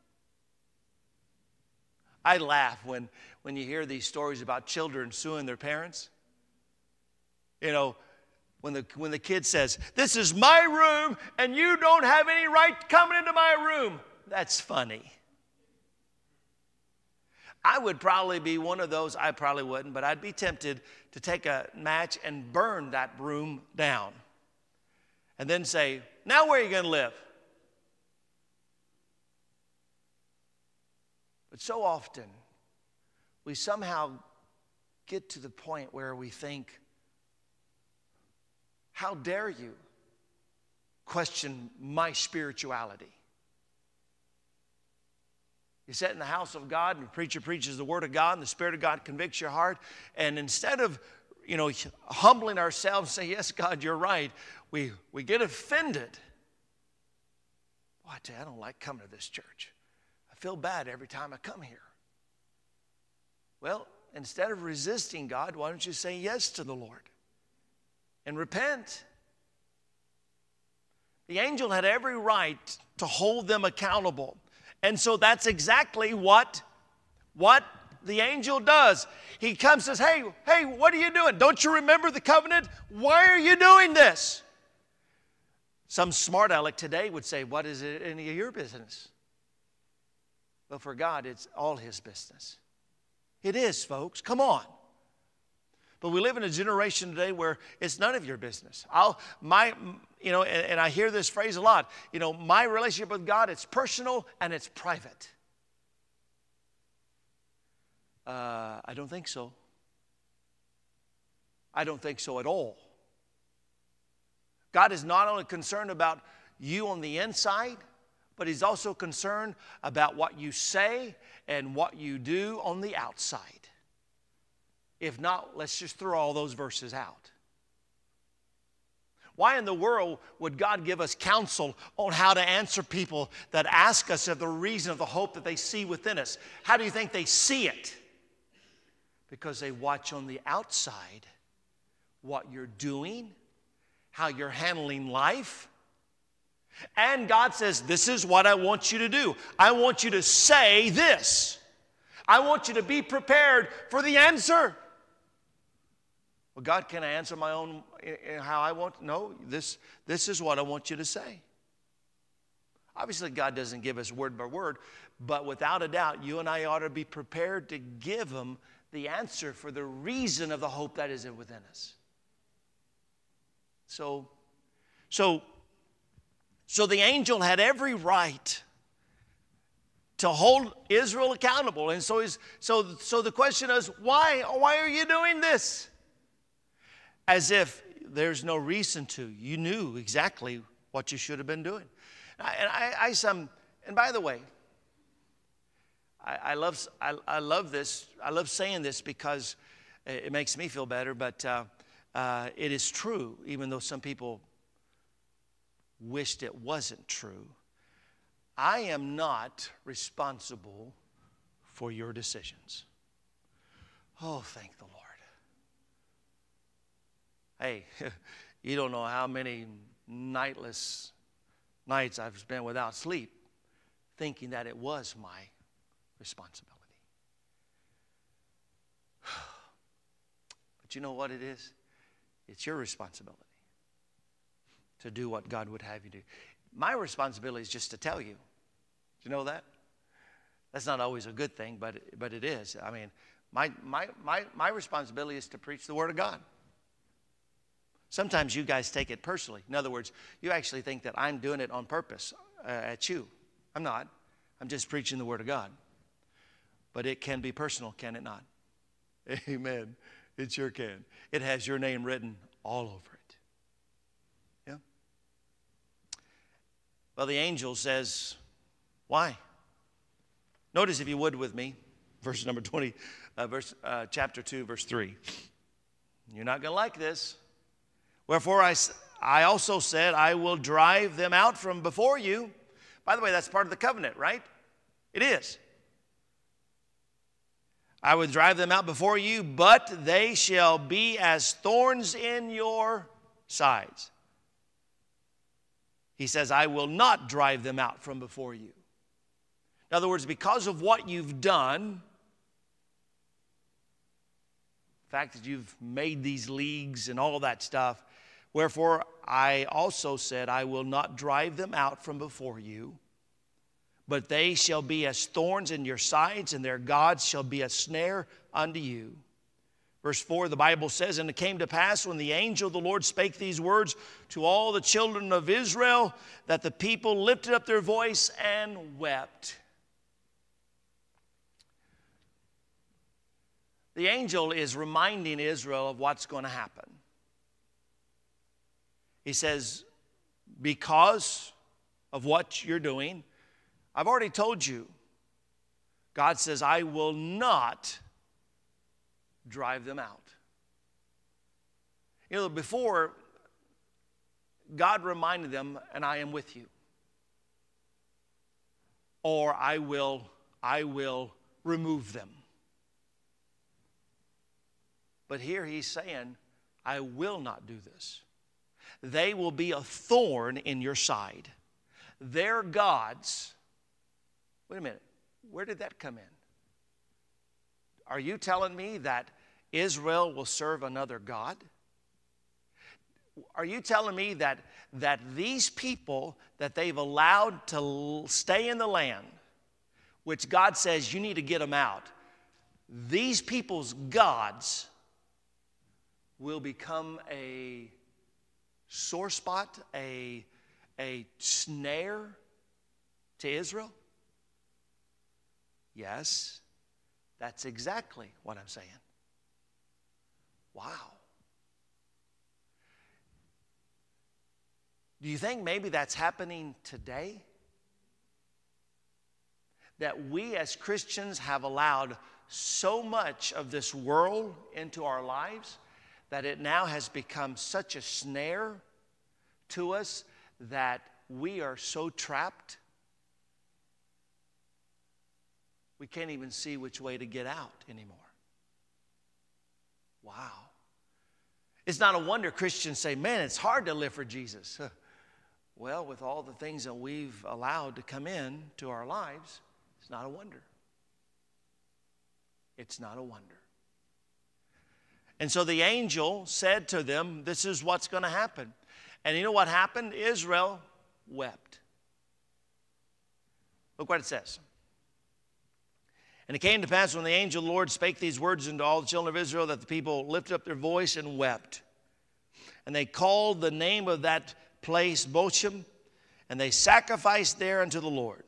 I laugh when, when you hear these stories about children suing their parents. You know, when the, when the kid says, this is my room and you don't have any right coming into my room. That's funny. I would probably be one of those, I probably wouldn't, but I'd be tempted to take a match and burn that room down. And then say, now where are you going to live? But so often, we somehow get to the point where we think, How dare you question my spirituality? You sit in the house of God and the preacher preaches the Word of God and the Spirit of God convicts your heart. And instead of, you know, humbling ourselves and say, yes, God, you're right, we, we get offended. Boy, I tell you, I don't like coming to this church. I feel bad every time I come here. Well, instead of resisting God, why don't you say yes to the Lord and repent? The angel had every right to hold them accountable. And so that's exactly what, what the angel does. He comes and says, hey, hey, what are you doing? Don't you remember the covenant? Why are you doing this? Some smart aleck today would say, what is it any of your business? But for God, it's all His business. It is, folks. Come on. But we live in a generation today where it's none of your business. I'll, my, you know, and, and I hear this phrase a lot. You know, my relationship with God, it's personal and it's private. Uh, I don't think so. I don't think so at all. God is not only concerned about you on the inside, but He's also concerned about what you say and what you do on the outside. If not, let's just throw all those verses out. Why in the world would God give us counsel on how to answer people that ask us of the reason of the hope that they see within us? How do you think they see it? Because they watch on the outside what you're doing, how you're handling life. And God says, this is what I want you to do. I want you to say this. I want you to be prepared for the answer. Well, God, can I answer my own how I want? No, this, this is what I want you to say. Obviously, God doesn't give us word by word, but without a doubt, you and I ought to be prepared to give Him the answer for the reason of the hope that is within us. So, so, so the angel had every right to hold Israel accountable. And so, he's, so, so the question is, why? Why are you doing this? As if there's no reason to. You knew exactly what you should have been doing. And I, I some, and by the way, I, I love, I, I love this. I love saying this because it makes me feel better. But uh, uh, it is true, even though some people wished it wasn't true. I am not responsible for your decisions. Oh, thank the Lord. Hey, you don't know how many nightless nights I've spent without sleep thinking that it was my responsibility. But you know what it is? It's your responsibility to do what God would have you do. My responsibility is just to tell you. Do you know that? That's not always a good thing, but, but it is. I mean, my, my, my, my responsibility is to preach the Word of God. Sometimes you guys take it personally. In other words, you actually think that I'm doing it on purpose uh, at you. I'm not. I'm just preaching the Word of God. But it can be personal, can it not? Amen. It sure can. It has your name written all over it. Yeah? Well, the angel says, why? Notice, if you would with me, verse number twenty, uh, verse, uh, chapter two, verse three. You're not going to like this. Wherefore I, I also said, I will drive them out from before you. By the way, that's part of the covenant, right? It is. I would drive them out before you, but they shall be as thorns in your sides. He says, I will not drive them out from before you. In other words, because of what you've done, the fact that you've made these leagues and all that stuff, wherefore I also said, I will not drive them out from before you, but they shall be as thorns in your sides, and their gods shall be a snare unto you. Verse four, the Bible says, and it came to pass when the angel of the Lord spake these words to all the children of Israel, that the people lifted up their voice and wept. The angel is reminding Israel of what's going to happen. He says, because of what you're doing, I've already told you. God says, I will not drive them out. You know, before, God reminded them, and I am with you. Or I will, I will remove them. But here he's saying, I will not do this. They will be a thorn in your side. Their gods, wait a minute, where did that come in? Are you telling me that Israel will serve another God? Are you telling me that, that these people that they've allowed to stay in the land, which God says you need to get them out, these people's gods will become a sore spot, a, a snare to Israel? Yes, that's exactly what I'm saying. Wow. Do you think maybe that's happening today? That we as Christians have allowed so much of this world into our lives that it now has become such a snare to us that we are so trapped we can't even see which way to get out anymore. Wow. It's not a wonder Christians say, man, it's hard to live for Jesus. Well, with all the things that we've allowed to come in to our lives, it's not a wonder. It's not a wonder. And so the angel said to them, this is what's going to happen. And you know what happened? Israel wept. Look what it says. And it came to pass when the angel of the Lord spake these words unto all the children of Israel that the people lifted up their voice and wept. And they called the name of that place Bochim, and they sacrificed there unto the Lord.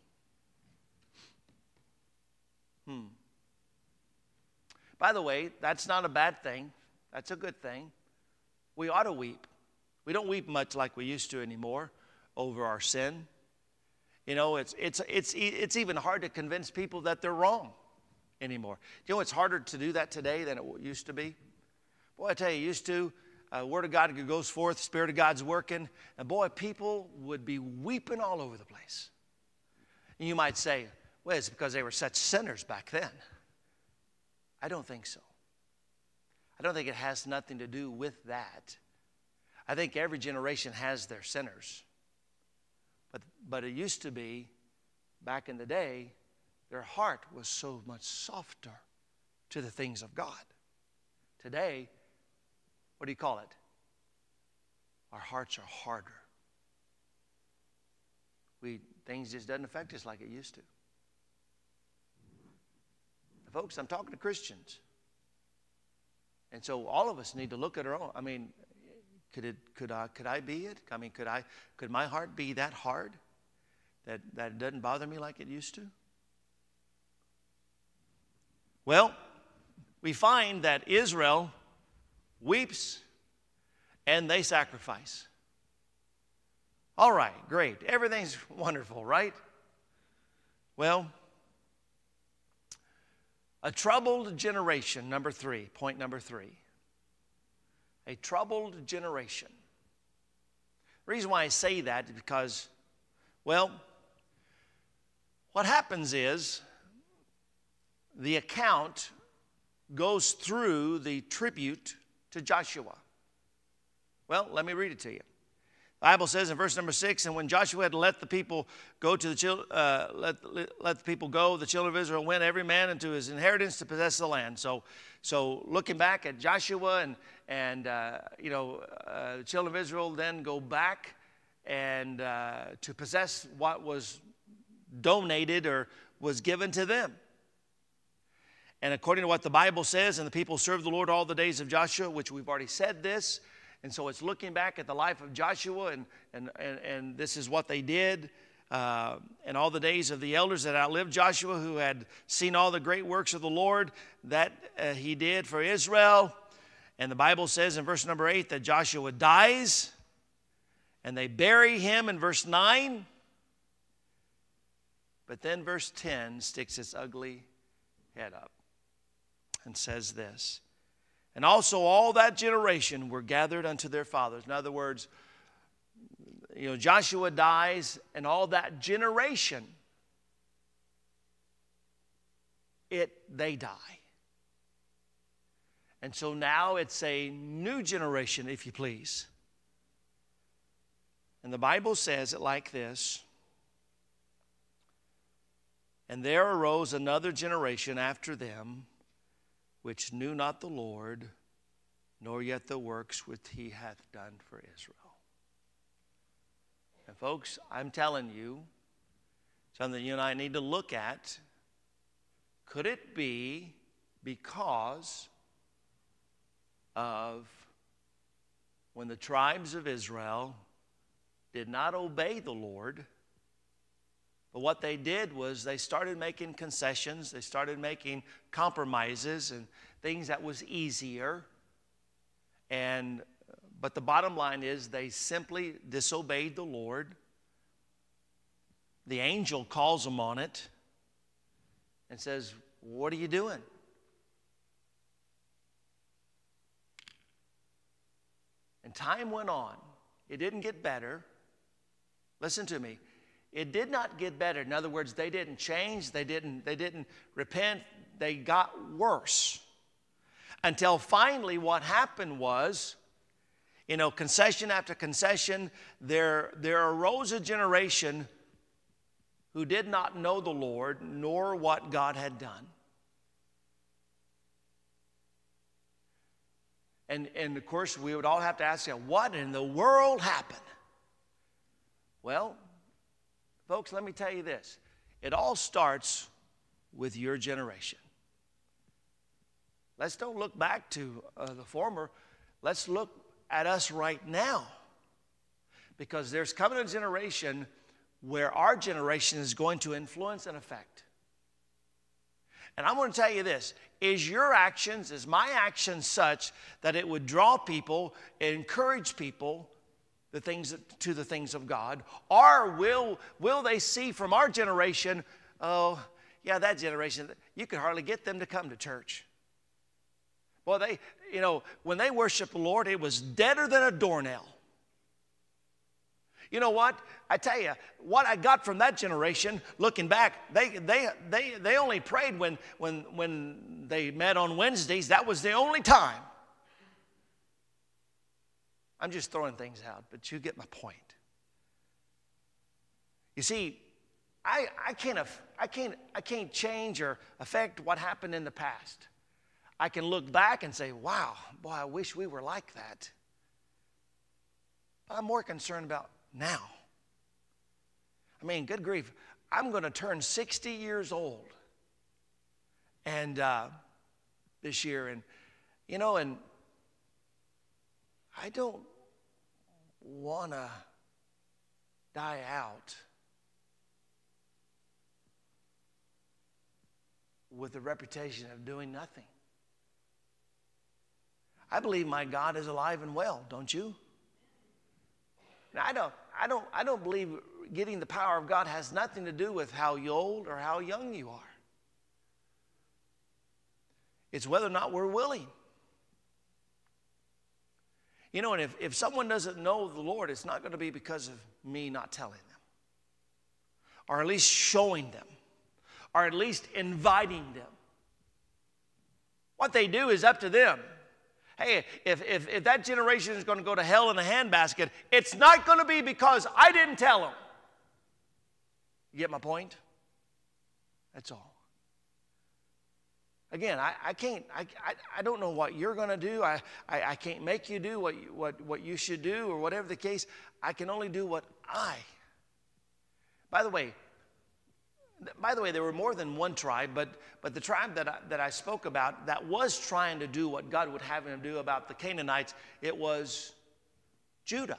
Hmm. By the way, that's not a bad thing. That's a good thing. We ought to weep. We don't weep much like we used to anymore over our sin. You know, it's, it's, it's, it's even hard to convince people that they're wrong anymore. You know, it's harder to do that today than it used to be. Boy, I tell you, used to, uh, Word of God goes forth, Spirit of God's working, and boy, people would be weeping all over the place. And you might say, well, it's because they were such sinners back then. I don't think so. I don't think it has nothing to do with that. I think every generation has their sinners. But, but it used to be, back in the day, their heart was so much softer to the things of God. Today, what do you call it? Our hearts are harder. We, things just doesn't affect us like it used to. Now, folks, I'm talking to Christians. And so all of us need to look at our own. I mean, Could it? Could I? Could I be it? I mean, could I? Could my heart be that hard that that it doesn't bother me like it used to? Well, we find that Israel weeps and they sacrifice. All right, great. Everything's wonderful, right? Well, a troubled generation. Number three. Point number three. A troubled generation. The reason why I say that is because, well, what happens is the account goes through the tribute to Joshua. Well, let me read it to you. The Bible says in verse number six, and when Joshua had let the people go to the children, uh, let, let the people go, the children of Israel went every man into his inheritance to possess the land. So, so looking back at Joshua and and uh, you know uh, the children of Israel then go back and uh, to possess what was donated or was given to them. And according to what the Bible says, and the people served the Lord all the days of Joshua, which we've already said this. And so it's looking back at the life of Joshua, and, and, and, and this is what they did. Uh, and all the days of the elders that outlived Joshua, who had seen all the great works of the Lord that uh, he did for Israel. And the Bible says in verse number eight that Joshua dies. And they bury him in verse nine. But then verse ten sticks its ugly head up and says this. And also all that generation were gathered unto their fathers. In other words, you know, Joshua dies and all that generation, it they die. And so now it's a new generation, if you please. And the Bible says it like this. And there arose another generation after them, which knew not the Lord, nor yet the works which he hath done for Israel. And folks, I'm telling you, something you and I need to look at. Could it be because of when the tribes of Israel did not obey the Lord, but what they did was they started making concessions, they started making compromises and things that was easier. And but the bottom line is they simply disobeyed the Lord. The angel calls them on it and says, "What are you doing?" And time went on. It didn't get better. Listen to me. It did not get better. In other words, they didn't change. They didn't, they didn't repent. They got worse. Until finally what happened was, you know, concession after concession, there, there arose a generation who did not know the Lord nor what God had done. And, and of course, we would all have to ask, what in the world happened? Well, folks, let me tell you this. It all starts with your generation. Let's don't look back to uh, the former. Let's look at us right now. Because there's coming a generation where our generation is going to influence and affect. And I'm going to tell you this. Is your actions, is my actions such that it would draw people, encourage people the things to the things of God? Or will, will they see from our generation, oh, yeah, that generation, you could hardly get them to come to church. Well, they, you know, when they worshiped the Lord, it was deader than a doornail. You know what? I tell you, what I got from that generation, looking back, they, they, they, they only prayed when, when, when they met on Wednesdays. That was the only time. I'm just throwing things out, but you get my point. You see, I, I, can't, I, can't, I can't change or affect what happened in the past. I can look back and say, wow, boy, I wish we were like that. But I'm more concerned about now. I mean, good grief, I'm going to turn sixty years old and uh, this year. And, you know, and I don't want to die out with the reputation of doing nothing. I believe my God is alive and well, don't you? Now, I don't, I don't, I don't believe getting the power of God has nothing to do with how old or how young you are. It's whether or not we're willing. You know, and if, if someone doesn't know the Lord, it's not going to be because of me not telling them. Or at least showing them. Or at least inviting them. What they do is up to them. Hey, if, if, if that generation is going to go to hell in a handbasket, it's not going to be because I didn't tell them. You get my point? That's all. Again, I, I can't, I, I, I don't know what you're going to do. I, I, I can't make you do what you, what, what you should do or whatever the case. I can only do what I. By the way, By the way, there were more than one tribe, but, but the tribe that I, that I spoke about that was trying to do what God would have him do about the Canaanites, it was Judah.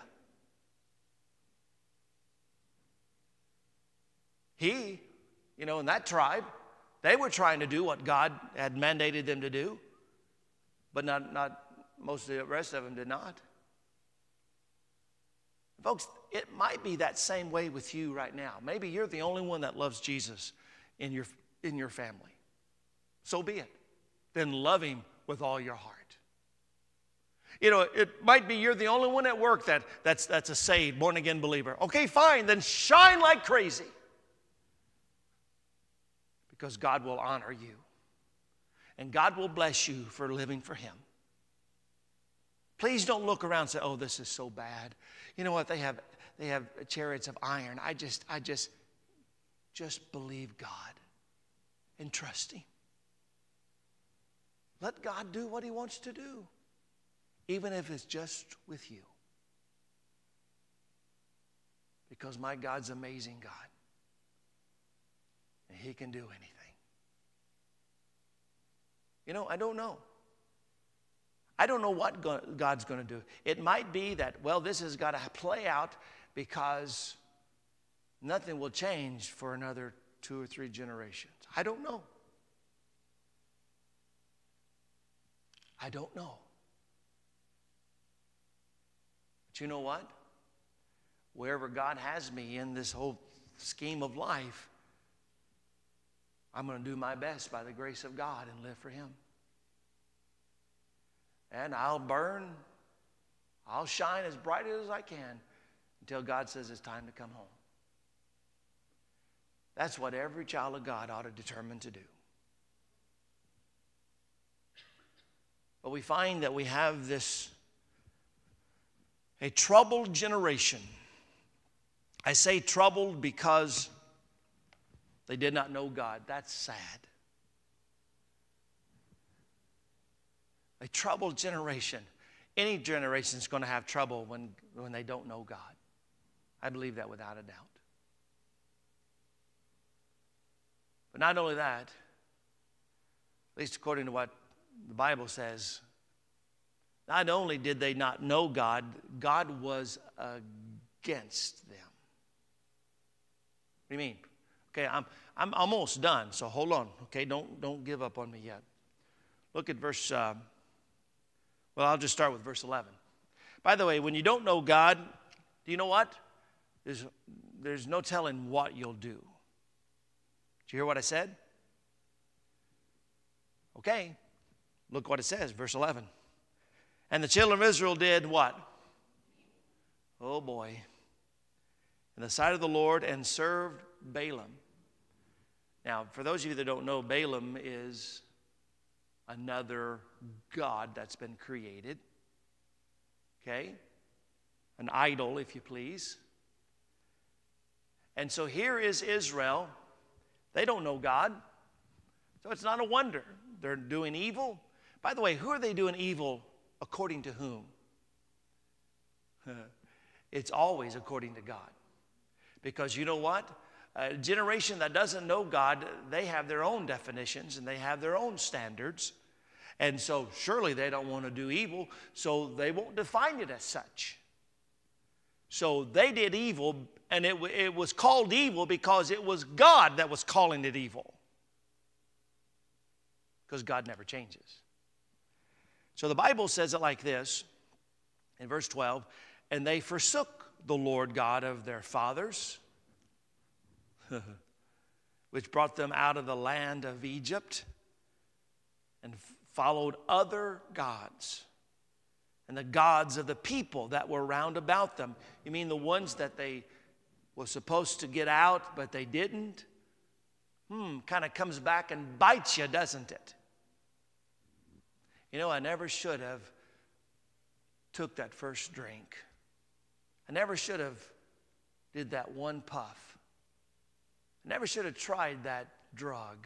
He, you know, in that tribe, they were trying to do what God had mandated them to do, but not, not most of the rest of them did not. Folks, it might be that same way with you right now. Maybe you're the only one that loves Jesus in your, in your family. So be it. Then love him with all your heart. You know, it might be you're the only one at work that, that's, that's a saved, born-again believer. Okay, fine, then shine like crazy. Because God will honor you. And God will bless you for living for him. Please don't look around and say, oh, this is so bad. You know what? They have, they have chariots of iron. I just, I just, just believe God and trust him. Let God do what he wants to do, even if it's just with you. Because my God's an amazing God. And he can do anything. You know, I don't know. I don't know what God's going to do. It might be that, well, this has got to play out because nothing will change for another two or three generations. I don't know. I don't know. But you know what? Wherever God has me in this whole scheme of life, I'm going to do my best by the grace of God and live for him. And I'll burn, I'll shine as bright as I can until God says it's time to come home. That's what every child of God ought to determine to do. But we find that we have this, a troubled generation. I say troubled because they did not know God. That's sad. A troubled generation. Any generation is going to have trouble when, when they don't know God. I believe that without a doubt. But not only that, at least according to what the Bible says, not only did they not know God, God was against them. What do you mean? Okay, I'm, I'm almost done, so hold on. Okay, don't, don't give up on me yet. Look at verse... Uh, Well, I'll just start with verse eleven. By the way, when you don't know God, do you know what? There's, there's no telling what you'll do. Did you hear what I said? Okay. Look what it says, verse eleven. And the children of Israel did what? Oh boy. In the sight of the Lord, and served Balaam. Now, for those of you that don't know, Balaam is another god that's been created. Okay? An idol, if you please. And so here is Israel. They don't know God. So it's not a wonder. They're doing evil. By the way, who are they doing evil according to whom? It's always according to God. Because you know what? A generation that doesn't know God, they have their own definitions and they have their own standards. And so surely they don't want to do evil, so they won't define it as such. So they did evil, and it, it was called evil because it was God that was calling it evil. Because God never changes. So the Bible says it like this in verse twelve, and they forsook the Lord God of their fathers, which brought them out of the land of Egypt, and followed other gods, and the gods of the people that were round about them. You mean the ones that they were supposed to get out, but they didn't? Hmm, kind of comes back and bites you, doesn't it? You know, I never should have took that first drink. I never should have did that one puff. I never should have tried that drug.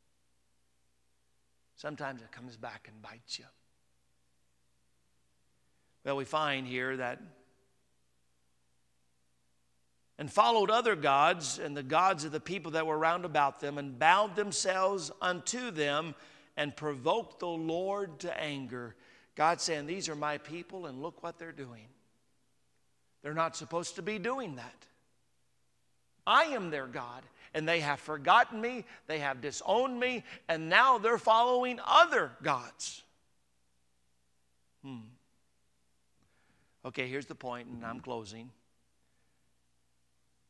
Sometimes it comes back and bites you. Well, we find here that, and followed other gods and the gods of the people that were round about them, and bowed themselves unto them, and provoked the Lord to anger. God saying, these are my people, and look what they're doing. They're not supposed to be doing that. I am their God, and they have forgotten me, they have disowned me, and now they're following other gods. Hmm. Okay, here's the point, and I'm closing.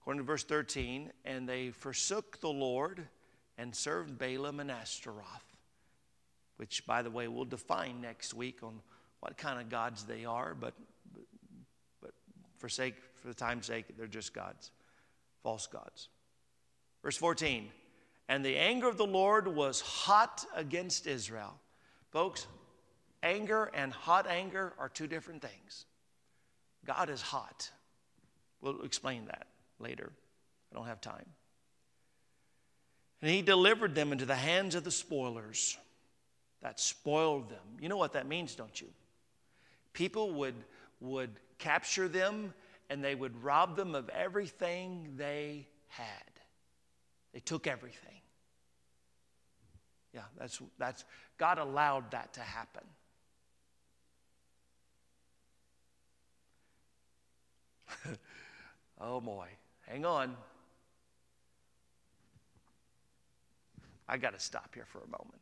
According to verse thirteen, and they forsook the Lord and served Balaam and Ashtaroth, which, by the way, we'll define next week on what kind of gods they are, but, but for sake, for the time's sake, they're just gods, false gods. Verse fourteen, and the anger of the Lord was hot against Israel. Folks, anger and hot anger are two different things. God is hot. We'll explain that later. I don't have time. And he delivered them into the hands of the spoilers that spoiled them. You know what that means, don't you? People would, would capture them and they would rob them of everything they had. They took everything. Yeah, that's, that's, God allowed that to happen. Oh boy, hang on. I got to stop here for a moment.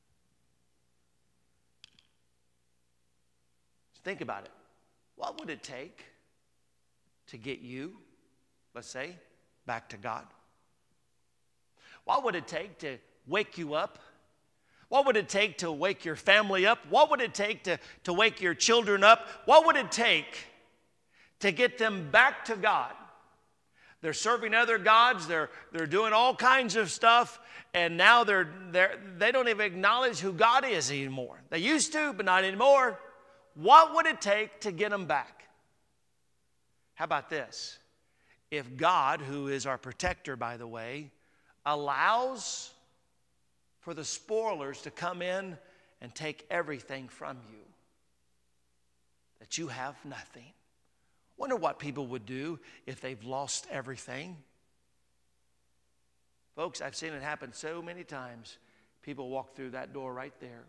Think about it. What would it take to get you, let's say, back to God? What would it take to wake you up? What would it take to wake your family up? What would it take to, to wake your children up? What would it take to get them back to God? They're serving other gods. They're, they're doing all kinds of stuff. And now they're, they're, they don't even acknowledge who God is anymore. They used to, but not anymore. What would it take to get them back? How about this? If God, who is our protector, by the way, allows for the spoilers to come in and take everything from you, that you have nothing. Wonder what people would do if they've lost everything. Folks, I've seen it happen so many times. People walk through that door right there.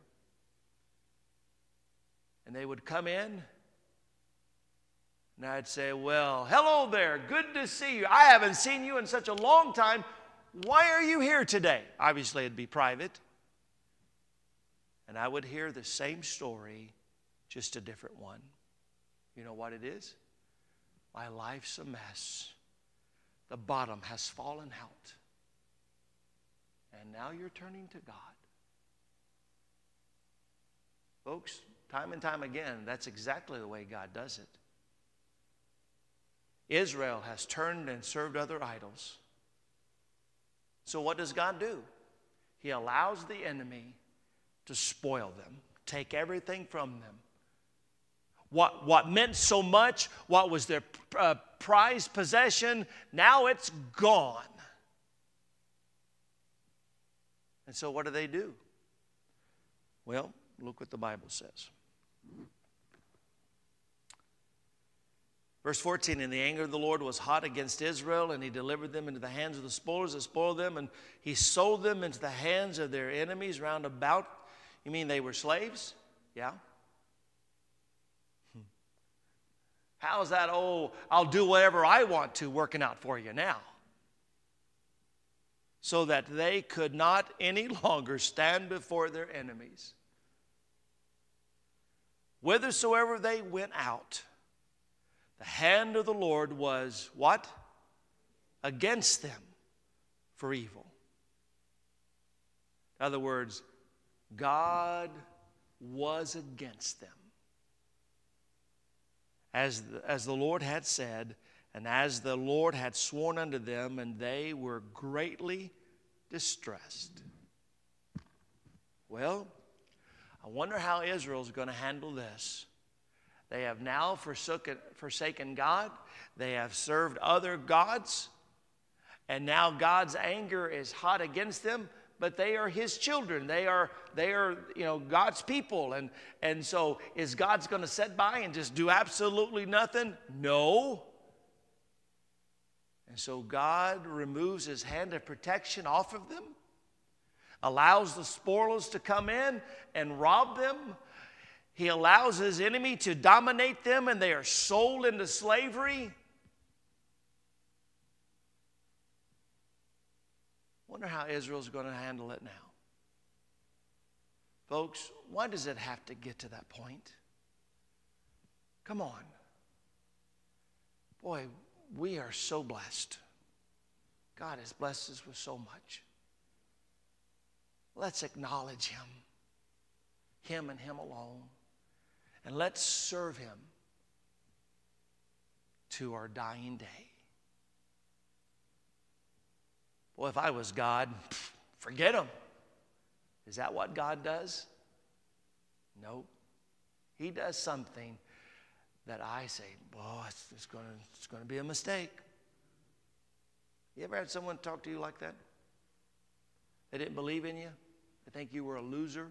And they would come in, and I'd say, well, hello there, good to see you. I haven't seen you in such a long time. Why are you here today? Obviously, it'd be private. And I would hear the same story, just a different one. You know what it is? My life's a mess. The bottom has fallen out. And now you're turning to God. Folks, time and time again, that's exactly the way God does it. Israel has turned and served other idols. So what does God do? He allows the enemy to spoil them, take everything from them. What, what meant so much, what was their uh, prized possession, now it's gone. And so what do they do? Well, look what the Bible says. Verse fourteen, and the anger of the Lord was hot against Israel, and he delivered them into the hands of the spoilers that spoiled them, and he sold them into the hands of their enemies round about. You mean they were slaves? Yeah. Hmm. How's that, oh, I'll do whatever I want to working out for you now? So that they could not any longer stand before their enemies. Whithersoever they went out, the hand of the Lord was what? Against them for evil. In other words, God was against them. As the, as the Lord had said, and as the Lord had sworn unto them, and they were greatly distressed. Well, I wonder how Israel's going to handle this. They have now forsaken, forsaken God. They have served other gods. And now God's anger is hot against them, but they are his children. They are, they are you know, God's people. And, and so is God's going to sit by and just do absolutely nothing? No. And so God removes his hand of protection off of them, allows the spoilers to come in and rob them. He allows his enemy to dominate them, and they are sold into slavery. Wonder how Israel's going to handle it now. Folks, why does it have to get to that point? Come on. Boy, we are so blessed. God has blessed us with so much. Let's acknowledge Him, Him and Him alone, and let's serve Him to our dying day. Well, if I was God, forget Him. Is that what God does? No. He does something that I say, boy, it's, it's going to it's going to be a mistake. You ever had someone talk to you like that? They didn't believe in you? They think you were a loser?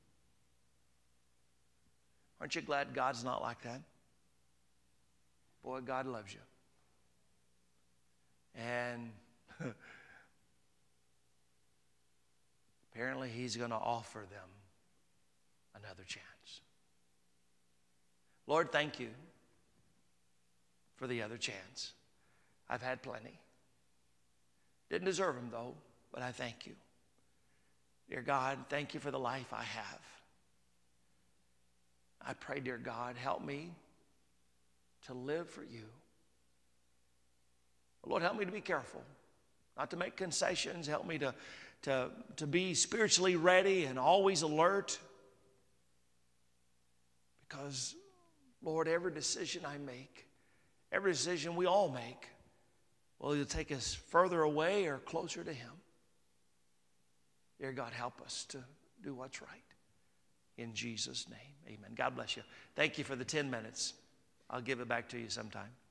Aren't you glad God's not like that? Boy, God loves you. And apparently He's going to offer them another chance. Lord, thank you for the other chance. I've had plenty. Didn't deserve them, though, but I thank you. Dear God, thank you for the life I have. I pray, dear God, help me to live for you. Lord, help me to be careful, not to make concessions. Help me to, to, to be spiritually ready and always alert. Because, Lord, every decision I make, every decision we all make, will either take us further away or closer to Him. Dear God, help us to do what's right. In Jesus' name, amen. God bless you. Thank you for the ten minutes. I'll give it back to you sometime.